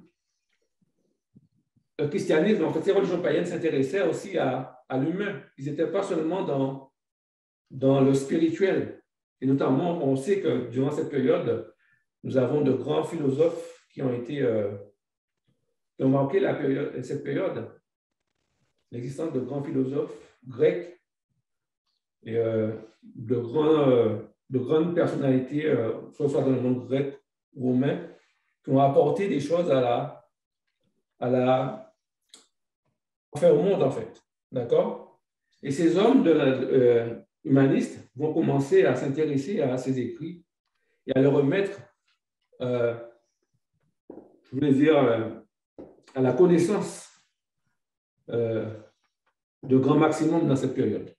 le christianisme. En fait, ces religions païennes s'intéressaient aussi à, à l'humain. Ils n'étaient pas seulement dans, dans le spirituel. Et notamment, on sait que durant cette période, nous avons de grands philosophes qui ont été, euh, qui ont marqué la période, cette période, l'existence de grands philosophes grecs et euh, de, grands, euh, de grandes personnalités, euh, soit dans le monde grec ou romain, qui ont apporté des choses à la, à la, enfin, au monde, en fait. D'accord? Et ces hommes de la, euh, humanistes vont commencer à s'intéresser à ces écrits et à leur remettre, euh, je voulais dire, euh, à la connaissance euh, de grand maximum dans cette période.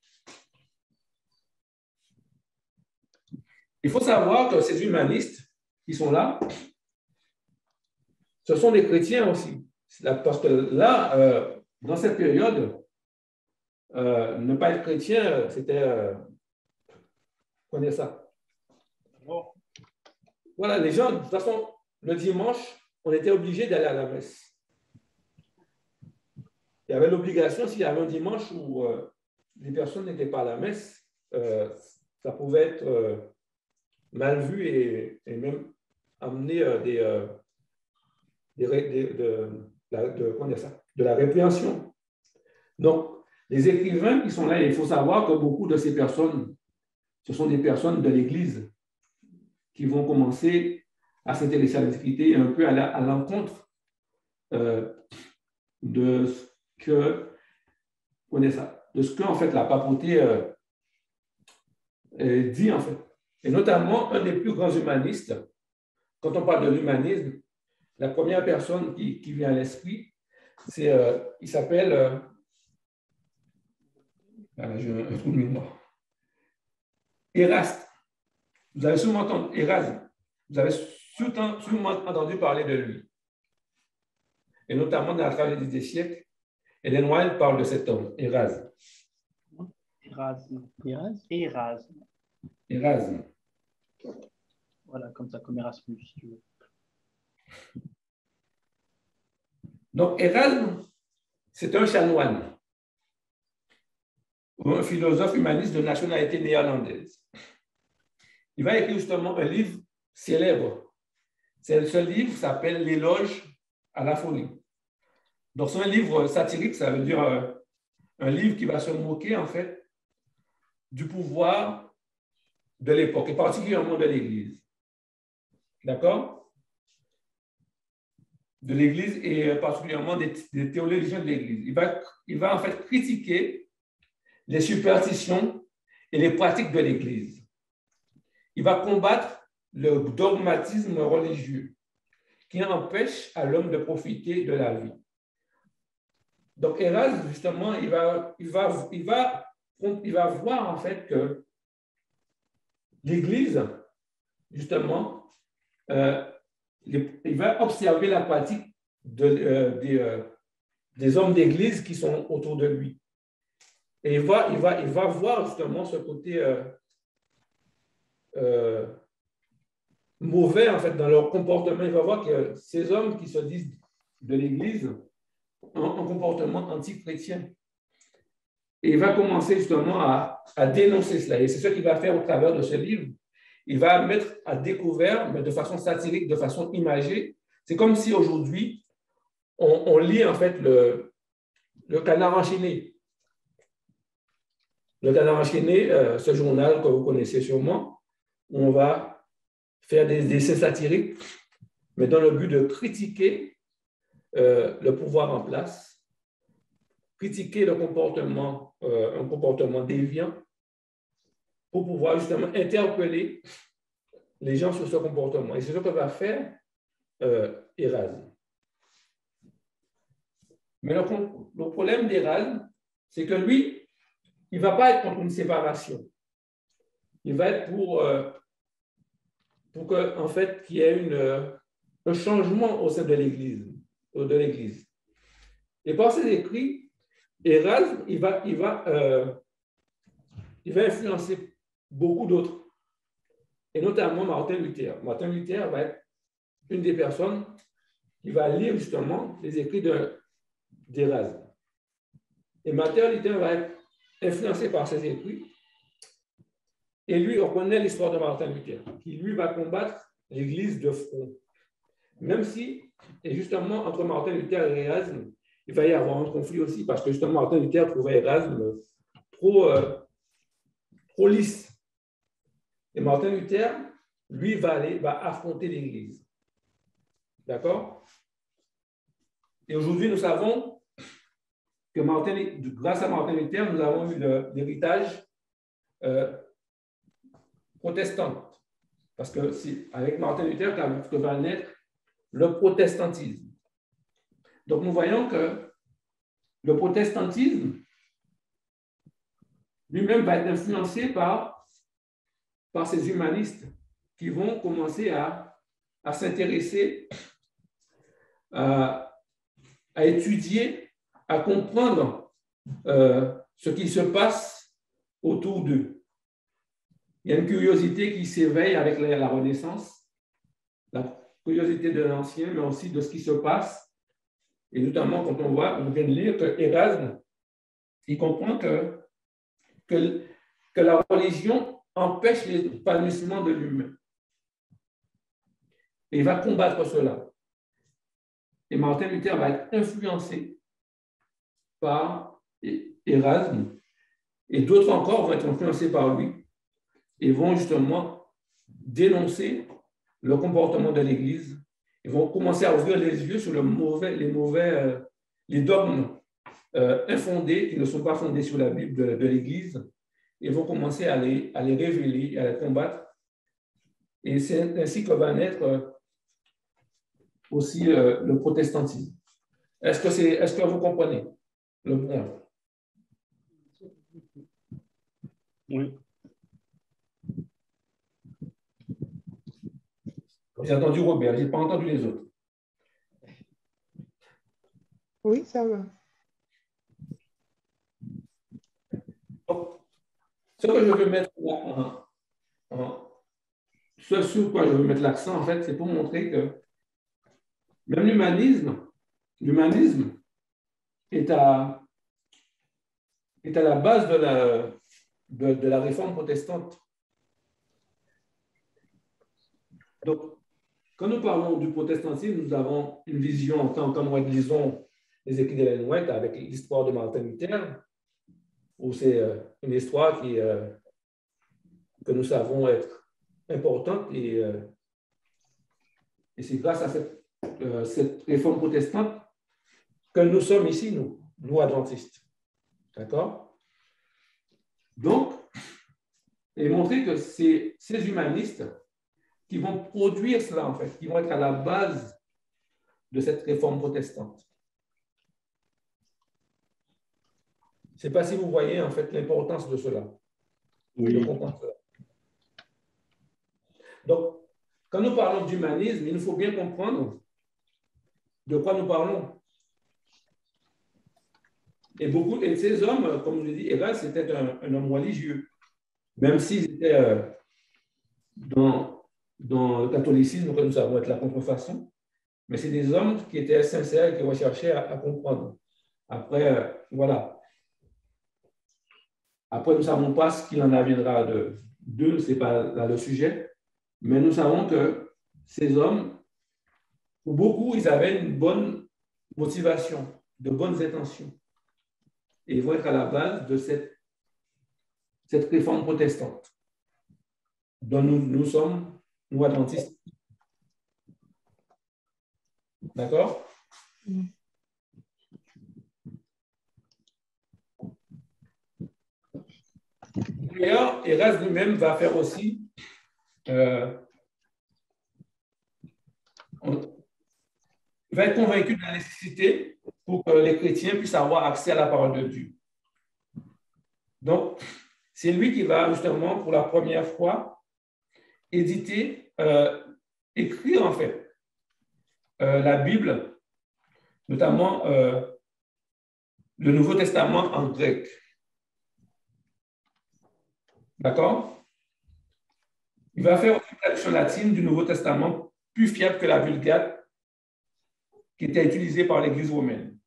Il faut savoir que ces humanistes qui sont là, ce sont des chrétiens aussi. Parce que là, euh, dans cette période, euh, ne pas être chrétien, c'était... Euh, connais ça. Voilà, les gens, de toute façon, le dimanche, on était obligé d'aller à la messe. Il y avait l'obligation, s'il y avait un dimanche où euh, les personnes n'étaient pas à la messe, euh, ça pouvait être euh, mal vu et, et même amener euh, des, euh, des, des, de, de, de, comment dire ça, de la répréhension. Donc, les écrivains qui sont là, il faut savoir que beaucoup de ces personnes, ce sont des personnes de l'Église qui vont commencer à s'intéresser à l'Antiquité un peu à l'encontre euh, de ce que, ça, de ce que en fait, la papauté euh, euh, dit, en fait. Et notamment, un des plus grands humanistes, quand on parle de l'humanisme, la première personne qui, qui vient à l'esprit, c'est, euh, il s'appelle, euh, voilà, j'ai un trou de mémoire, Éraste. Vous avez sûrement entendu, Érasme, vous avez sûrement, sûrement entendu parler de lui. Et notamment dans la tragédie des siècles, Hélène Wilde parle de cet homme, Érasme. Érasme. Érasme. Érasme. Voilà, comme ça, comme Erasmus, si tu veux. Donc, Érasme, c'est un chanoine, ou un philosophe humaniste de nationalité néerlandaise. Il va écrire justement un livre célèbre. Ce livre s'appelle L'éloge à la folie. Donc, c'est un livre satirique, ça veut dire euh, un livre qui va se moquer, en fait, du pouvoir de l'époque, et particulièrement de l'Église. D'accord? De l'Église et particulièrement des, des théologiens de l'Église. Il va, il va en fait critiquer les superstitions et les pratiques de l'Église. Il va combattre le dogmatisme religieux qui empêche à l'homme de profiter de la vie. Donc, Érasme, justement, il va, il va, il va, il va voir en fait que l'Église, justement, euh, il va observer la pratique de, euh, des, euh, des hommes d'Église qui sont autour de lui. Et il va, il va, il va voir justement ce côté euh, euh, mauvais, en fait, dans leur comportement. Il va voir que ces hommes qui se disent de l'Église ont un comportement anti-chrétien. Et il va commencer justement à, à dénoncer cela. Et c'est ce qu'il va faire au travers de ce livre. Il va mettre à découvert, mais de façon satirique, de façon imagée. C'est comme si aujourd'hui, on, on lit en fait le, le Canard enchaîné. Le Canard enchaîné, euh, ce journal que vous connaissez sûrement, où on va faire des essais satiriques, mais dans le but de critiquer euh, le pouvoir en place, critiquer le comportement, euh, un comportement déviant, pour pouvoir justement interpeller les gens sur ce comportement. Et c'est ce que va faire euh, Érasme. Mais le, le problème d'Érasme, c'est que lui, il ne va pas être contre une séparation. Il va être pour, euh, pour que, en fait, qu'il y ait une, euh, un changement au sein de l'Église. De l'Église. Et par ses écrits, Érasme, il va, il va, euh, il va influencer beaucoup d'autres, et notamment Martin Luther. Martin Luther va être une des personnes qui va lire justement les écrits d'Érasme. Et Martin Luther va être influencé par ses écrits. Et lui, on connaît l'histoire de Martin Luther, qui lui va combattre l'Église de front. Même si, et justement, entre Martin Luther et Érasme, il va y avoir un conflit aussi, parce que justement, Martin Luther trouvait Érasme trop, euh, trop lisse. Et Martin Luther, lui, va aller, va affronter l'Église. D'accord? Et aujourd'hui, nous savons que Martin, grâce à Martin Luther, nous avons eu l'héritage euh, protestant. Parce que c'est avec Martin Luther que va naître le protestantisme. Donc, nous voyons que le protestantisme lui-même va être influencé par, par ces humanistes qui vont commencer à, à s'intéresser, à, à étudier, à comprendre euh, ce qui se passe autour d'eux. Il y a une curiosité qui s'éveille avec la, la Renaissance, la curiosité de l'ancien, mais aussi de ce qui se passe Et notamment quand on voit, on vient de lire que Érasme, il comprend que, que, que la religion empêche l'épanouissement de l'humain. Et il va combattre cela. Et Martin Luther va être influencé par Érasme, et d'autres encore vont être influencés par lui et vont justement dénoncer le comportement de l'Église. Ils vont commencer à ouvrir les yeux sur le mauvais, les mauvais, euh, les dogmes euh, infondés qui ne sont pas fondés sur la Bible de, de l'Église. Ils vont commencer à les, à les révéler, à les combattre. Et c'est ainsi que va naître euh, aussi euh, le protestantisme. Est-ce que, c'est, est-ce que vous comprenez le point? Oui. J'ai entendu Robert, je n'ai pas entendu les autres. Oui, ça va. Donc, ce que je veux mettre en, en, ce sur quoi je veux mettre l'accent, en fait, c'est pour montrer que même l'humanisme, l'humanisme est à, est à la base de la, de, de la réforme protestante. Donc, quand nous parlons du protestantisme, nous avons une vision en tant que nous lisons les écrits d'Ellen White avec l'histoire de Martin Luther, où c'est une histoire qui, euh, que nous savons être importante et, euh, et c'est grâce à cette, euh, cette réforme protestante que nous sommes ici, nous, nous adventistes. D'accord? Donc, et montrer que c'est ces humanistes qui vont produire cela, en fait, qui vont être à la base de cette réforme protestante. Je ne sais pas si vous voyez, en fait, l'importance de cela. Oui. De comprendre cela. Donc, quand nous parlons d'humanisme, il nous faut bien comprendre de quoi nous parlons. Et beaucoup de ces hommes, comme je l'ai dit, Érasme, c'était un, un homme religieux, même s'il était euh, dans, dans le catholicisme, que nous savons être la contrefaçon, mais c'est des hommes qui étaient sincères et qui recherchaient à, à comprendre. Après, euh, voilà. Après, nous ne savons pas ce qu'il en adviendra de d'eux, ce n'est pas là le sujet, mais nous savons que ces hommes, pour beaucoup, ils avaient une bonne motivation, de bonnes intentions. Et ils vont être à la base de cette, cette réforme protestante dont nous, nous sommes, nous, adventistes. D'accord? D'ailleurs, Érasme lui-même va faire aussi, euh, on, il va être convaincu de la nécessité pour que les chrétiens puissent avoir accès à la parole de Dieu. Donc, c'est lui qui va justement, pour la première fois, éditer, euh, écrire en fait, euh, la Bible, notamment euh, le Nouveau Testament en grec. D'accord? Il va faire une traduction latine du Nouveau Testament plus fiable que la Vulgate qui était utilisée par l'Église romaine.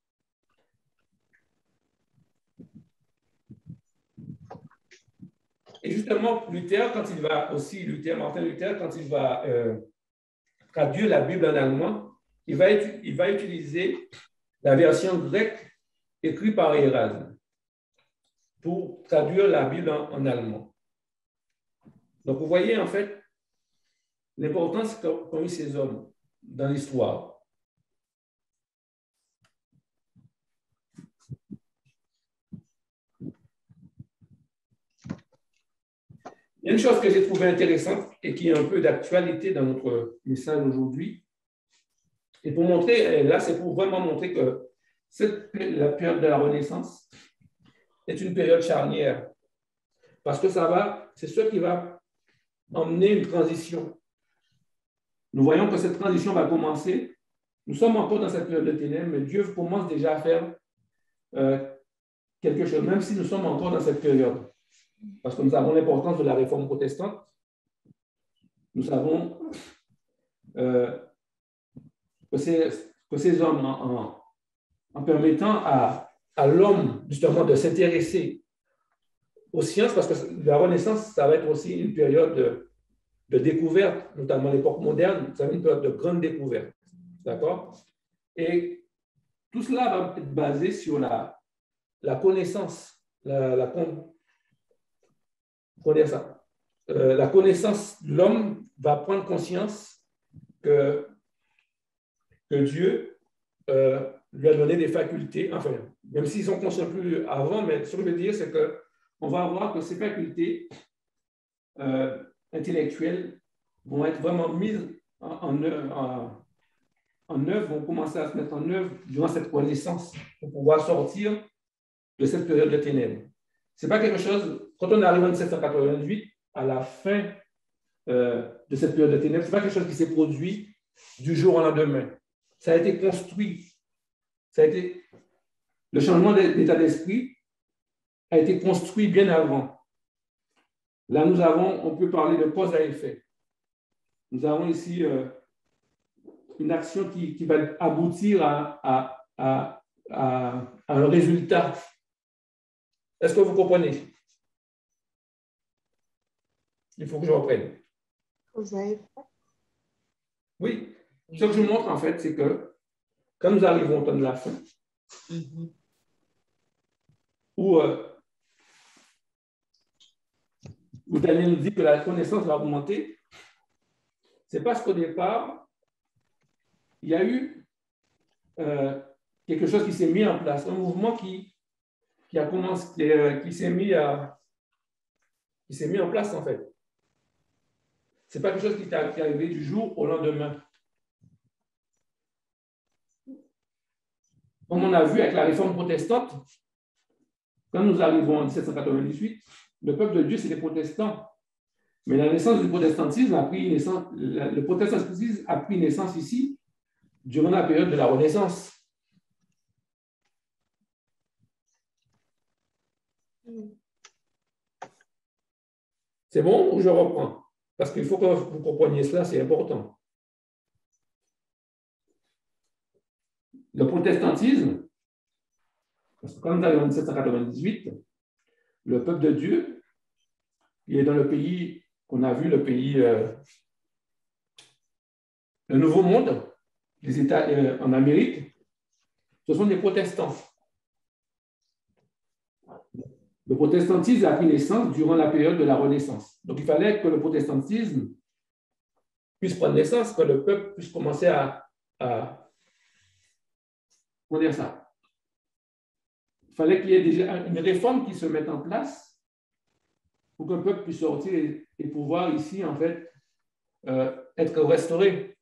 Et justement, Luther, quand il va aussi, Luther, Martin Luther, quand il va euh, traduire la Bible en allemand, il va, il va utiliser la version grecque écrite par Érasme pour traduire la Bible en, en allemand. Donc, vous voyez, en fait, l'importance qu'ont eu ces hommes dans l'histoire. Il y a une chose que j'ai trouvée intéressante et qui est un peu d'actualité dans notre message aujourd'hui. Et pour montrer, là, c'est pour vraiment montrer que cette, la période de la Renaissance est une période charnière. Parce que ça va, c'est ce qui va emmener une transition. Nous voyons que cette transition va commencer. Nous sommes encore dans cette période de ténèbres, mais Dieu commence déjà à faire euh, quelque chose, même si nous sommes encore dans cette période. Parce que nous savons l'importance de la réforme protestante. Nous savons euh, que, ces, que ces hommes en, en, en permettant à, à l'homme justement de s'intéresser aux sciences, parce que la Renaissance, ça va être aussi une période de, de découverte, notamment l'époque moderne, ça va être une période de grande découverte. D'accord? Et tout cela va être basé sur la, la connaissance, la, la, ça. Euh, la connaissance, l'homme va prendre conscience que, que Dieu euh, lui a donné des facultés, enfin, même s'ils sont conscients plus avant, mais ce que je veux dire, c'est qu'on va voir que ces facultés euh, intellectuelles vont être vraiment mises en, en, en, en œuvre, vont commencer à se mettre en œuvre durant cette connaissance pour pouvoir sortir de cette période de ténèbres. Ce n'est pas quelque chose, quand on arrive en mille sept cent quatre-vingt-huit, à la fin euh, de cette période de ténèbres, ce n'est pas quelque chose qui s'est produit du jour au lendemain. Ça a été construit. Ça a été, le changement d'état d'esprit a été construit bien avant. Là, nous avons, on peut parler de cause à effet. Nous avons ici euh, une action qui, qui va aboutir à, à, à, à, à un résultat. Est-ce que vous comprenez? Il faut que je reprenne. Cause à effet. Oui. Ce que je vous montre, en fait, c'est que quand nous arrivons au temps de la fin, Mm-hmm. où, euh, où Daniel nous dit que la connaissance va augmenter, c'est parce qu'au départ, il y a eu euh, quelque chose qui s'est mis en place, un mouvement qui, qui a commencé, qui, euh, qui s'est mis à, qui s'est mis en place, en fait. Ce n'est pas quelque chose qui est arrivé du jour au lendemain. Comme on a vu avec la réforme protestante, quand nous arrivons en mille sept cent quatre-vingt-dix-huit, le peuple de Dieu, c'est les protestants. Mais la naissance du protestantisme a pris naissance, le protestantisme a pris naissance ici durant la période de la Renaissance. C'est bon ou je reprends? Parce qu'il faut que vous compreniez cela, c'est important. Le protestantisme, parce que quand nous arrivons en mille sept cent quatre-vingt-dix-huit, le peuple de Dieu, il est dans le pays qu'on a vu, le pays, euh, le Nouveau Monde, les États euh, en Amérique, ce sont des protestants. Le protestantisme a pris naissance durant la période de la Renaissance. Donc, il fallait que le protestantisme puisse prendre naissance, que le peuple puisse commencer à, à comment dire ça? Il fallait qu'il y ait déjà une réforme qui se mette en place pour qu'un peuple puisse sortir et, et pouvoir ici, en fait, euh, être restauré.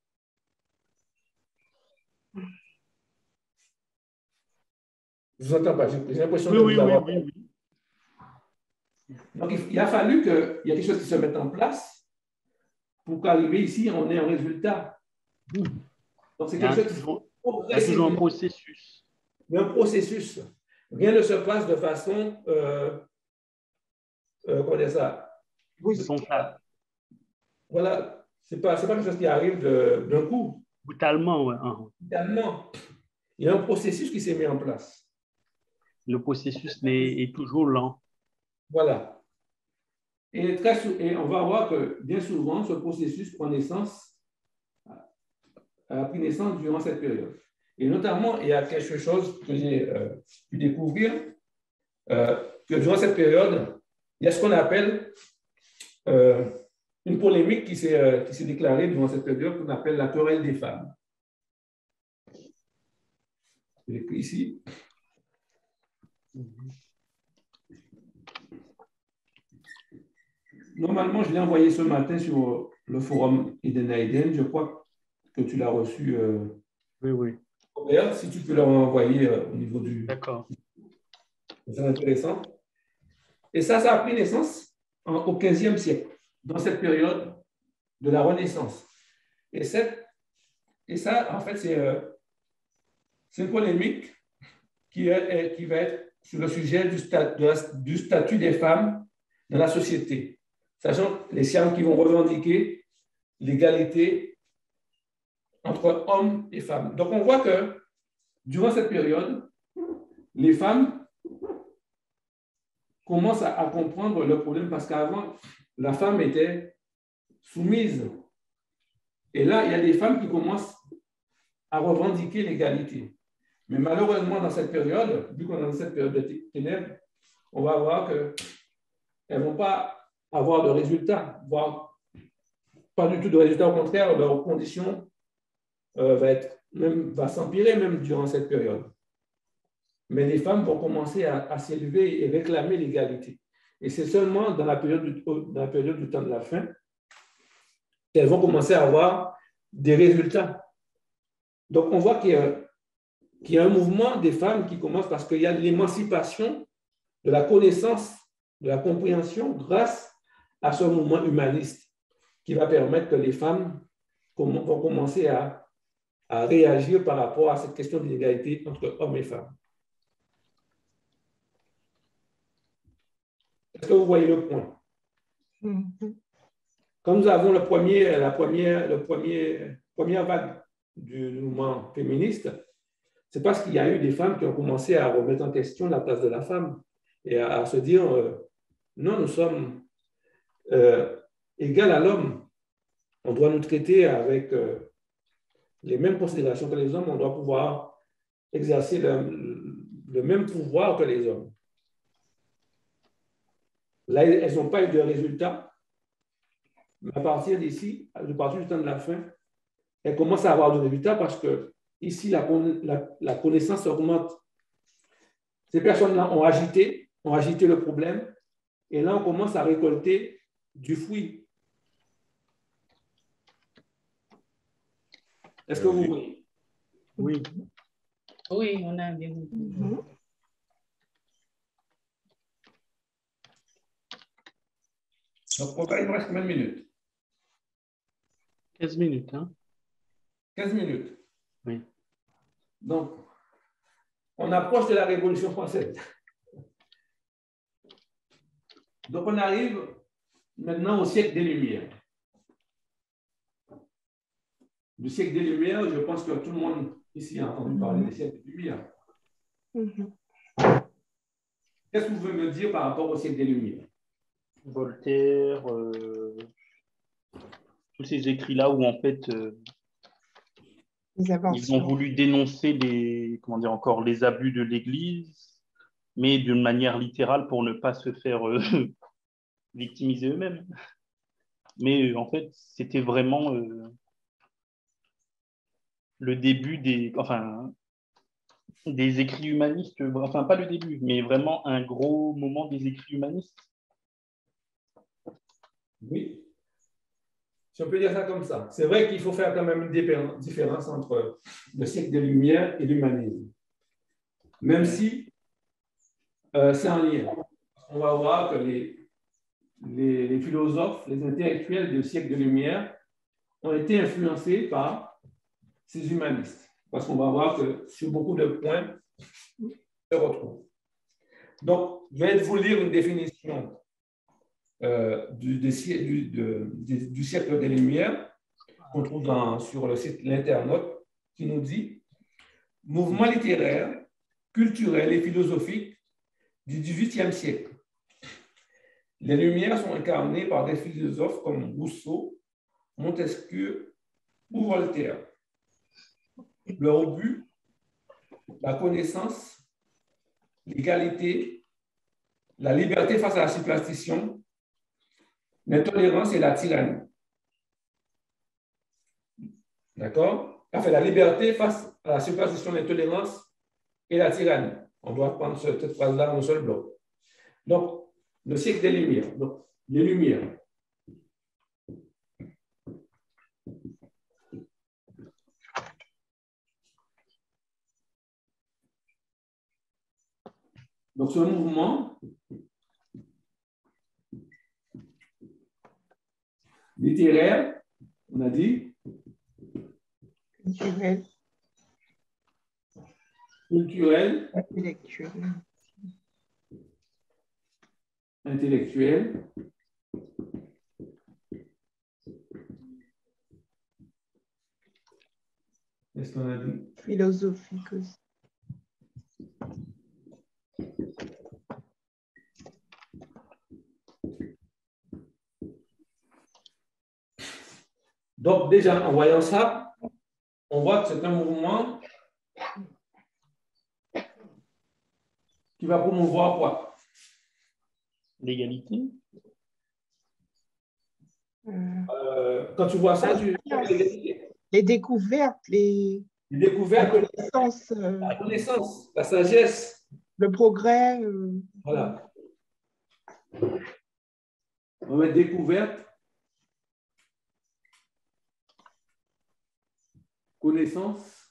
Je ne vous entends pas, j'ai l'impression oui, de oui, vous avoir... Oui, oui, oui. Donc, il a fallu qu'il y ait quelque chose qui se mette en place pour qu'arriver ici, on ait un résultat. Donc, c'est quelque chose qui... Il y a toujours un processus. Il y a un processus. Rien ne se passe de façon... Euh, euh, comment dire ça? Spontané. Voilà. Ce n'est pas, pas quelque chose qui arrive d'un coup. Brutalement, oui. Uh-huh. Brutalement. Il y a un processus qui s'est mis en place. Le processus est, est toujours lent. Voilà. Et, très, et on va voir que bien souvent, ce processus prend naissance, a pris naissance durant cette période. Et notamment, il y a quelque chose que j'ai euh, pu découvrir, euh, que durant cette période, il y a ce qu'on appelle euh, une polémique qui s'est euh, qui s'est déclarée durant cette période, qu'on appelle la querelle des femmes. J'ai écrit ici. Normalement, je l'ai envoyé ce matin sur le forum Eden à Eden. Je crois que tu l'as reçu. Euh, oui, oui. Robert, si tu peux leur envoyer euh, au niveau du... D'accord. C'est intéressant. Et ça, ça a pris naissance en, au quinzième siècle, dans cette période de la Renaissance. Et, cette, et ça, en fait, c'est euh, une polémique qui, est, qui va être sur le sujet du, stat, de la, du statut des femmes dans la société. Sachant les siames qui vont revendiquer l'égalité entre hommes et femmes. Donc, on voit que durant cette période, les femmes commencent à, à comprendre le problème parce qu'avant, la femme était soumise. Et là, il y a des femmes qui commencent à revendiquer l'égalité. Mais malheureusement, dans cette période, vu qu'on est dans cette période de ténèbres, on va voir qu'elles ne vont pas avoir de résultats, voire pas du tout de résultats. Au contraire, leur condition euh, va, être, même, va s'empirer même durant cette période. Mais les femmes vont commencer à, à s'élever et réclamer l'égalité. Et c'est seulement dans la, période du, dans la période du temps de la fin qu'elles vont commencer à avoir des résultats. Donc, on voit qu'il y a, qu'il y a un mouvement des femmes qui commence parce qu'il y a l'émancipation de la connaissance, de la compréhension grâce à ce mouvement humaniste qui va permettre que les femmes vont commencer à, à réagir par rapport à cette question de l'égalité entre hommes et femmes. Est-ce que vous voyez le point? Mm-hmm. Quand nous avons le premier, la première, le premier, première vague du mouvement féministe, c'est parce qu'il y a eu des femmes qui ont commencé à remettre en question la place de la femme et à, à se dire euh, non, nous sommes euh, égales à l'homme. On doit nous traiter avec euh, les mêmes considérations que les hommes. On doit pouvoir exercer le, le même pouvoir que les hommes. Là, elles n'ont pas eu de résultat. Mais à partir d'ici, à partir du temps de la fin, elles commencent à avoir de résultats parce que ici, la, la, la connaissance augmente. Ces personnes-là ont agité, ont agité le problème, et là, on commence à récolter du fruit. Est-ce que vous voyez? Oui. Oui, on a bien compris. Mm-hmm. Donc, il nous reste combien de minutes? quinze minutes, hein? quinze minutes. Oui. Donc, on approche de la Révolution française. Donc, on arrive maintenant au siècle des Lumières. Le siècle des Lumières, je pense que tout le monde ici a entendu parler des siècles des Lumières. Mm-hmm. Qu'est-ce que vous pouvez me dire par rapport au siècle des Lumières? Voltaire, euh, tous ces écrits-là où en fait euh, ils ont voulu dénoncer les, comment dire encore, les abus de l'Église, mais d'une manière littérale pour ne pas se faire euh, victimiser eux-mêmes. Mais euh, en fait, c'était vraiment euh, le début des, enfin, des écrits humanistes, enfin pas le début, mais vraiment un gros moment des écrits humanistes. Oui, si on peut dire ça comme ça. C'est vrai qu'il faut faire quand même une différence entre le siècle des Lumières et l'humanisme. Même si euh, c'est en lien. On va voir que les, les, les philosophes, les intellectuels du siècle des Lumières ont été influencés par ces humanistes. Parce qu'on va voir que sur beaucoup de points, ils se retrouvent. Donc, je vais vous lire une définition Euh, du, du, du, du, du siècle des Lumières qu'on trouve dans, sur le site L'Internaute qui nous dit « Mouvement littéraire, culturel et philosophique du dix-huitième siècle. Les Lumières sont incarnées par des philosophes comme Rousseau, Montesquieu ou Voltaire. Leur but, la connaissance, l'égalité, la liberté face à la superstition, l'intolérance et la tyrannie. D'accord? Enfin, la liberté face à la superstition, l'intolérance et la tyrannie. On doit prendre cette phrase-là en un seul bloc. Donc, le siècle des Lumières. Donc, les Lumières. Donc, ce mouvement littéraire, on a dit, culturel, culturel, intellectuel, intellectuel, est-ce qu'on a dit? philosophique aussi. Donc, déjà, en voyant ça, on voit que c'est un mouvement qui va promouvoir quoi? L'égalité. Euh, quand tu vois ça, tu les découvertes, les, les découvertes, la connaissance, euh, la connaissance, la sagesse, le progrès. Euh, voilà. On va mettre découverte, connaissance.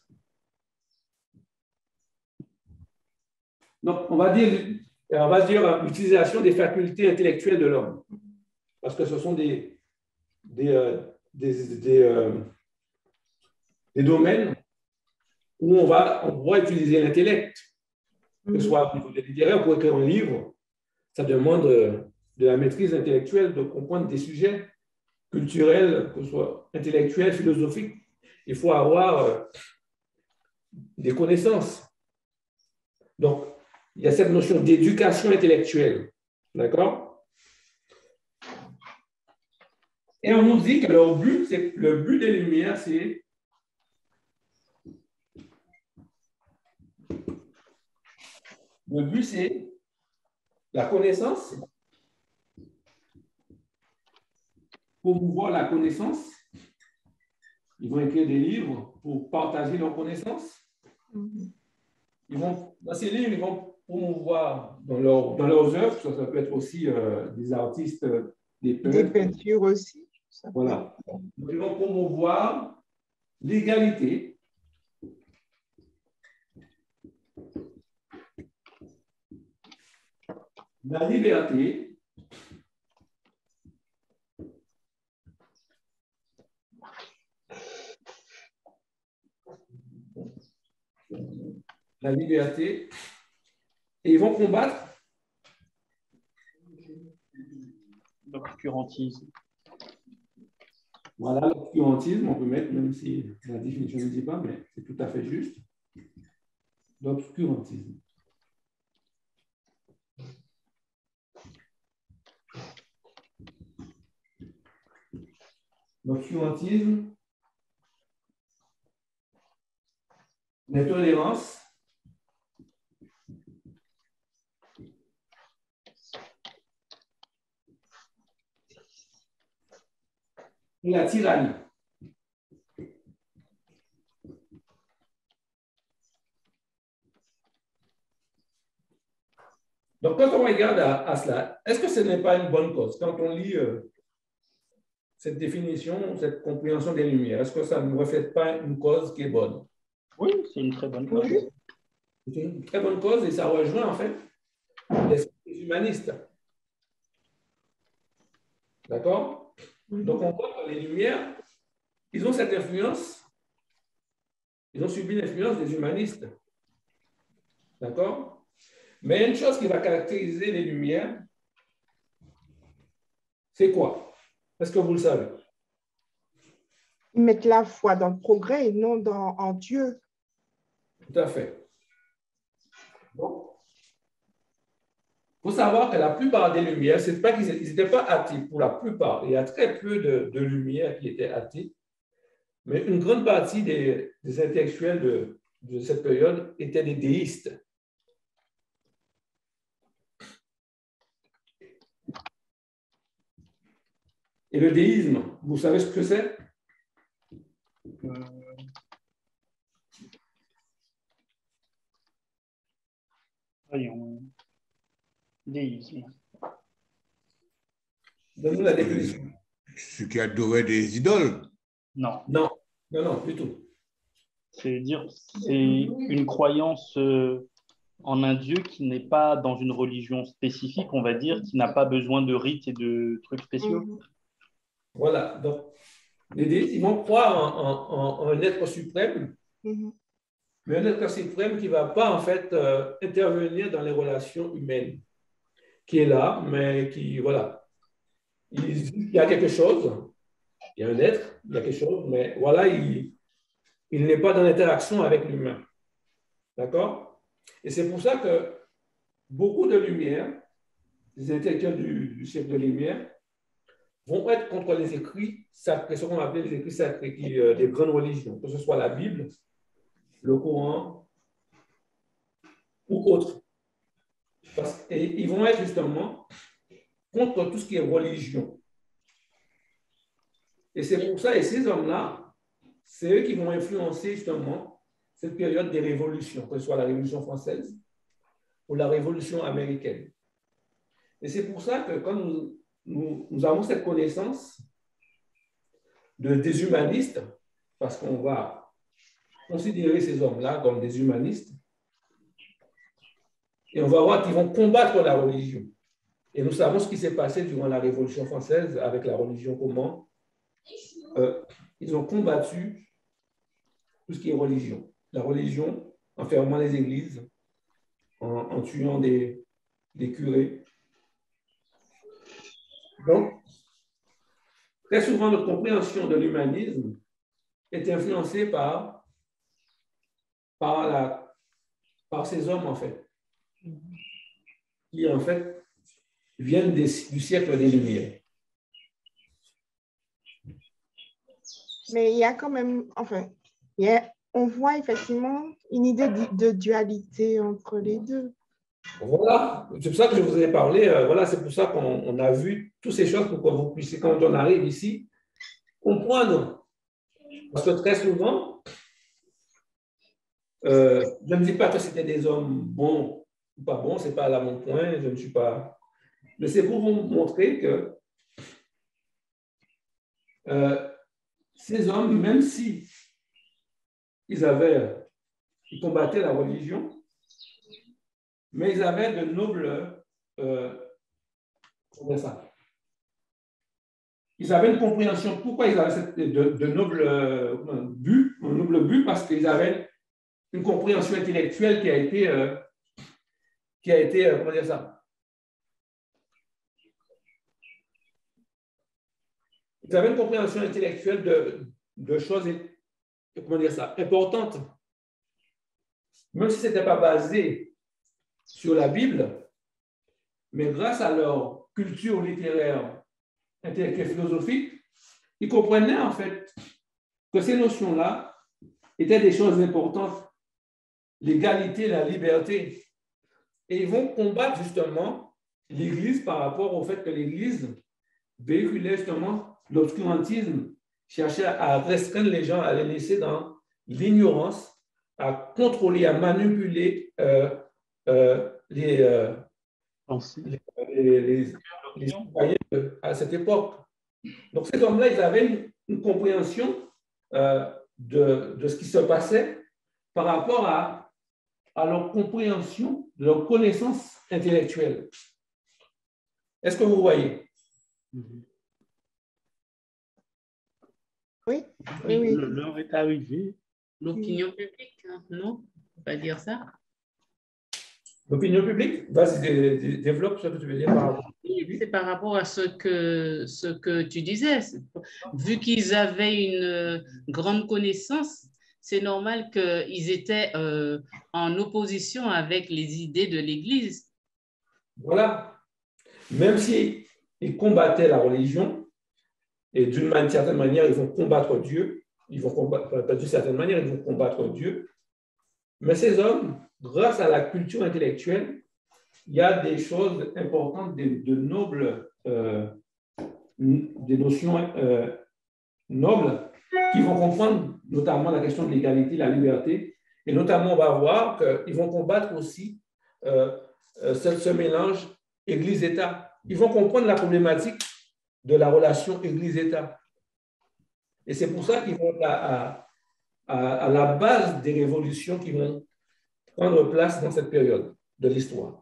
Donc, on va dire, on va dire l'utilisation des facultés intellectuelles de l'homme. Parce que ce sont des, des, euh, des, des, euh, des domaines où on va, on va utiliser l'intellect. Que ce soit au niveau des littéraires, pour écrire un livre, ça demande euh, de la maîtrise intellectuelle, de comprendre des sujets culturels, que ce soit intellectuels, philosophiques. Il faut avoir euh, des connaissances. Donc, il y a cette notion d'éducation intellectuelle. D'accord? Et on nous dit que leur but, c'est le but des Lumières, c'est le but, c'est la connaissance, promouvoir la connaissance. Ils vont écrire des livres pour partager leurs connaissances. Ils vont, dans ces livres, ils vont promouvoir dans, leur, dans leurs œuvres, ça, ça peut être aussi euh, des artistes, euh, des peintres. Des peintures aussi. Voilà. Donc, ils vont promouvoir l'égalité, la liberté, la liberté, et ils vont combattre l'obscurantisme. Voilà, l'obscurantisme, on peut mettre, même si la définition ne dit pas, mais c'est tout à fait juste. L'obscurantisme. L'obscurantisme, l'intolérance, et la tyrannie. Donc, quand on regarde à, à cela, est-ce que ce n'est pas une bonne cause? Quand on lit euh, cette définition, cette compréhension des Lumières, est-ce que ça ne reflète pas une cause qui est bonne? Oui, c'est une très bonne cause. C'est une très bonne cause et ça rejoint en fait l'esprit des humanistes. D'accord? Donc, on voit que les Lumières, ils ont cette influence, ils ont subi l'influence des humanistes. D'accord? Mais il y a une chose qui va caractériser les Lumières, c'est quoi? Est-ce que vous le savez? Ils mettent la foi dans le progrès et non dans, en Dieu. Tout à fait. Donc, il faut savoir que la plupart des Lumières, c'est pas qu'ils n'étaient pas athées, pour la plupart. Il y a très peu de, de Lumières qui étaient athées, mais une grande partie des, des intellectuels de, de cette période étaient des déistes. Et le déisme, vous savez ce que c'est? Euh... Voyons. Déisme. Donne-nous la définition. Ceux qui adoraient des idoles. Non. Non, non, non, du tout. C'est dire, c'est une croyance euh, en un Dieu qui n'est pas dans une religion spécifique, on va dire, qui n'a pas besoin de rites et de trucs spéciaux. Voilà, donc les déistes, ils vont croire en, en, en un être suprême, Mm-hmm. mais un être suprême qui ne va pas en fait euh, intervenir dans les relations humaines, qui est là, mais qui, voilà, il, il y a quelque chose, il y a un être, il y a quelque chose, mais voilà, il, il n'est pas dans l'interaction avec l'humain. D'accord? Et c'est pour ça que beaucoup de Lumière, les intellectuels du, du siècle de Lumière, vont être contre les écrits sacrés, ce qu'on appelle les écrits sacrés qui, euh, des grandes religions, que ce soit la Bible, le Coran ou autre. Parce, et ils vont être justement contre tout ce qui est religion. Et c'est pour ça, et ces hommes-là, c'est eux qui vont influencer justement cette période des révolutions, que ce soit la Révolution française ou la Révolution américaine. Et c'est pour ça que quand nous, nous, nous avons cette connaissance de, des humanistes, parce qu'on va considérer ces hommes-là comme des humanistes, et on va voir qu'ils vont combattre la religion. Et nous savons ce qui s'est passé durant la Révolution française avec la religion, comment euh, ils ont combattu tout ce qui est religion. La religion, en fermant les églises, en, en tuant des, des curés. Donc, très souvent, notre compréhension de l'humanisme est influencée par, par, la, par ces hommes, en fait, qui, en fait, viennent des, du siècle des Lumières. Mais il y a quand même, enfin, il y a, on voit effectivement une idée de, de dualité entre les deux. Voilà, c'est pour ça que je vous ai parlé, euh, voilà, c'est pour ça qu'on a vu toutes ces choses pour que vous puissiez, quand on arrive ici, comprendre. Parce que très souvent, euh, je ne dis pas que c'était des hommes bons ou pas bons, ce n'est pas là mon point, je ne suis pas... Mais c'est pour vous montrer que euh, ces hommes, même si ils avaient, ils combattaient la religion, mais ils avaient de nobles, euh, comment ça? Ils avaient une compréhension. Pourquoi ils avaient cette, de, de nobles euh, buts, un noble but? Parce qu'ils avaient une compréhension intellectuelle qui a été, euh, qui a été, euh, comment dire ça? Ils avaient une compréhension intellectuelle de, de choses, comment dire ça, importantes. Même si ce n'était pas basé sur la Bible, mais grâce à leur culture littéraire, intellectuelle, philosophique, ils comprenaient en fait que ces notions-là étaient des choses importantes, l'égalité, la liberté. Et ils vont combattre justement l'Église par rapport au fait que l'Église véhiculait justement l'obscurantisme, cherchait à restreindre les gens, à les laisser dans l'ignorance, à contrôler, à manipuler euh, euh, les, euh, les, les, les, les citoyens à cette époque. Donc, ces hommes-là, ils avaient une, une compréhension euh, de, de ce qui se passait par rapport à, à leur compréhension, de leur connaissance intellectuelle. Est-ce que vous voyez? Oui, oui, oui. L'heure est arrivée. L'opinion publique, hein, non? On ne peut pas dire ça. L'opinion publique? Vas-y, développe ce que tu veux dire par rapport. Oui, c'est par rapport à ce que, ce que tu disais. Vu qu'ils avaient une grande connaissance, c'est normal qu'ils étaient euh, en opposition avec les idées de l'Église. Voilà. Même s'ils combattaient la religion, et d'une certaine manière, ils vont combattre Dieu, ils vont combattre, pas d'une certaine manière, ils vont combattre Dieu, mais ces hommes, grâce à la culture intellectuelle, il y a des choses importantes, de, de nobles, euh, des notions euh, nobles qui vont comprendre notamment la question de l'égalité, la liberté, et notamment on va voir qu'ils vont combattre aussi euh, ce, ce mélange Église-État. Ils vont comprendre la problématique de la relation Église-État. Et c'est pour ça qu'ils vont à, à, à la base des révolutions qui vont prendre place dans cette période de l'histoire.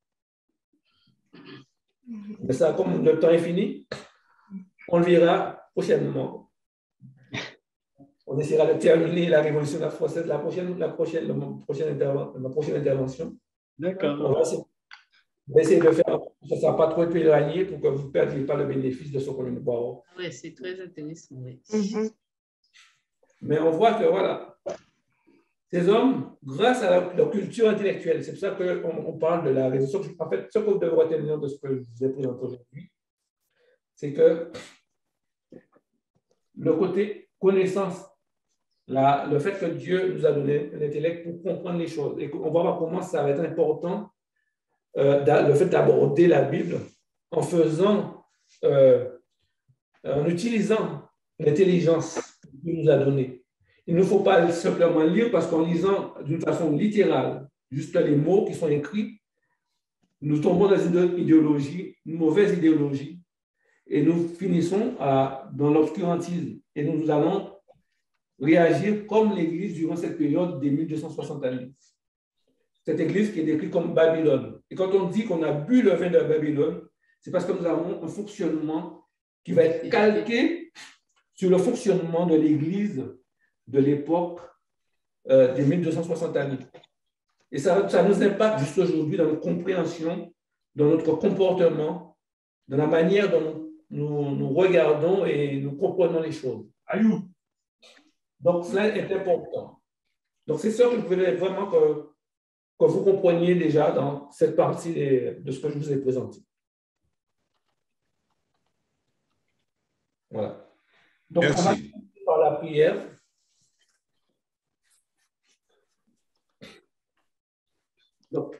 Mais ça, comme le temps est fini, on le verra prochainement. On essaiera de terminer la Révolution française la prochaine, la prochaine, la prochaine, la prochaine intervention. D'accord. On va essayer, on va essayer de faire que ça ne soit pas trop éloigné pour que vous ne perdiez pas le bénéfice de ce qu'on nous parle. Oui, c'est très intéressant. Oui. Mm-hmm. Mais on voit que voilà, ces hommes, grâce à leur, leur culture intellectuelle, c'est pour ça qu'on on parle de la révolution. En fait, ce que vous devrez retenir de ce que je vous ai présenté aujourd'hui, c'est que le côté connaissance, la, le fait que Dieu nous a donné l'intellect pour comprendre les choses, et qu'on va voir comment ça va être important, euh, le fait d'aborder la Bible en faisant, euh, en utilisant l'intelligence que Dieu nous a donnée. Il ne faut pas simplement lire parce qu'en lisant d'une façon littérale, juste les mots qui sont écrits, nous tombons dans une idéologie, une mauvaise idéologie, et nous finissons à, dans l'obscurantisme. Et nous allons réagir comme l'Église durant cette période des mille deux cent soixante années. Cette Église qui est décrite comme Babylone. Et quand on dit qu'on a bu le vin de Babylone, c'est parce que nous avons un fonctionnement qui va être calqué sur le fonctionnement de l'Église de l'époque euh, des mille deux cent soixante années. Et ça, ça nous impacte juste aujourd'hui dans notre compréhension, dans notre comportement, dans la manière dont nous, nous regardons et nous comprenons les choses. Ayou. Donc, cela est important. Donc, c'est ça que je voulais vraiment que, que vous compreniez déjà dans cette partie de, de ce que je vous ai présenté. Voilà. Donc, Merci. on va commencer par la prière. Donc,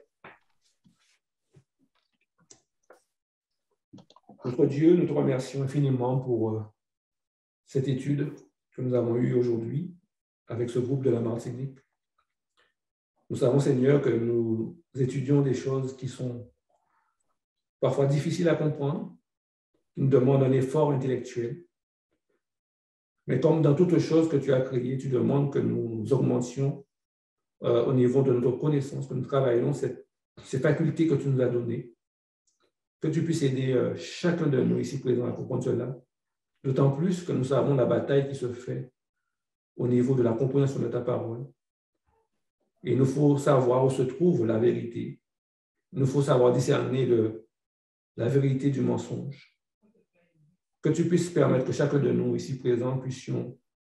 notre Dieu, nous te remercions infiniment pour euh, cette étude que nous avons eue aujourd'hui avec ce groupe de la Martinique. Nous savons, Seigneur, que nous étudions des choses qui sont parfois difficiles à comprendre, qui nous demandent un effort intellectuel. Mais comme dans toutes choses que tu as créées, tu demandes que nous augmentions euh, au niveau de notre connaissance, que nous travaillions cette, ces facultés que tu nous as données, que tu puisses aider euh, chacun de nous ici présents à comprendre cela, d'autant plus que nous savons la bataille qui se fait au niveau de la compréhension de ta parole. Et il nous faut savoir où se trouve la vérité. Il nous faut savoir discerner le, la vérité du mensonge. Que tu puisses permettre que chacun de nous ici présents puissions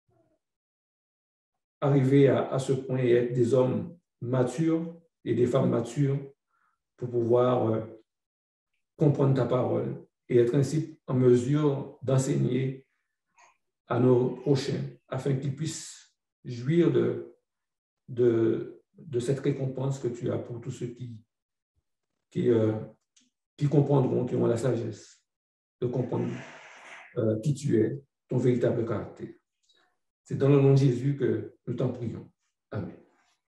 arriver à, à ce point et être des hommes matures et des femmes matures pour pouvoir euh, comprendre ta parole et être ainsi en mesure d'enseigner à nos prochains afin qu'ils puissent jouir de, de, de cette récompense que tu as pour tous ceux qui, qui, euh, qui comprendront, qui ont la sagesse de comprendre euh, qui tu es, ton véritable caractère. C'est dans le nom de Jésus que nous t'en prions. Amen.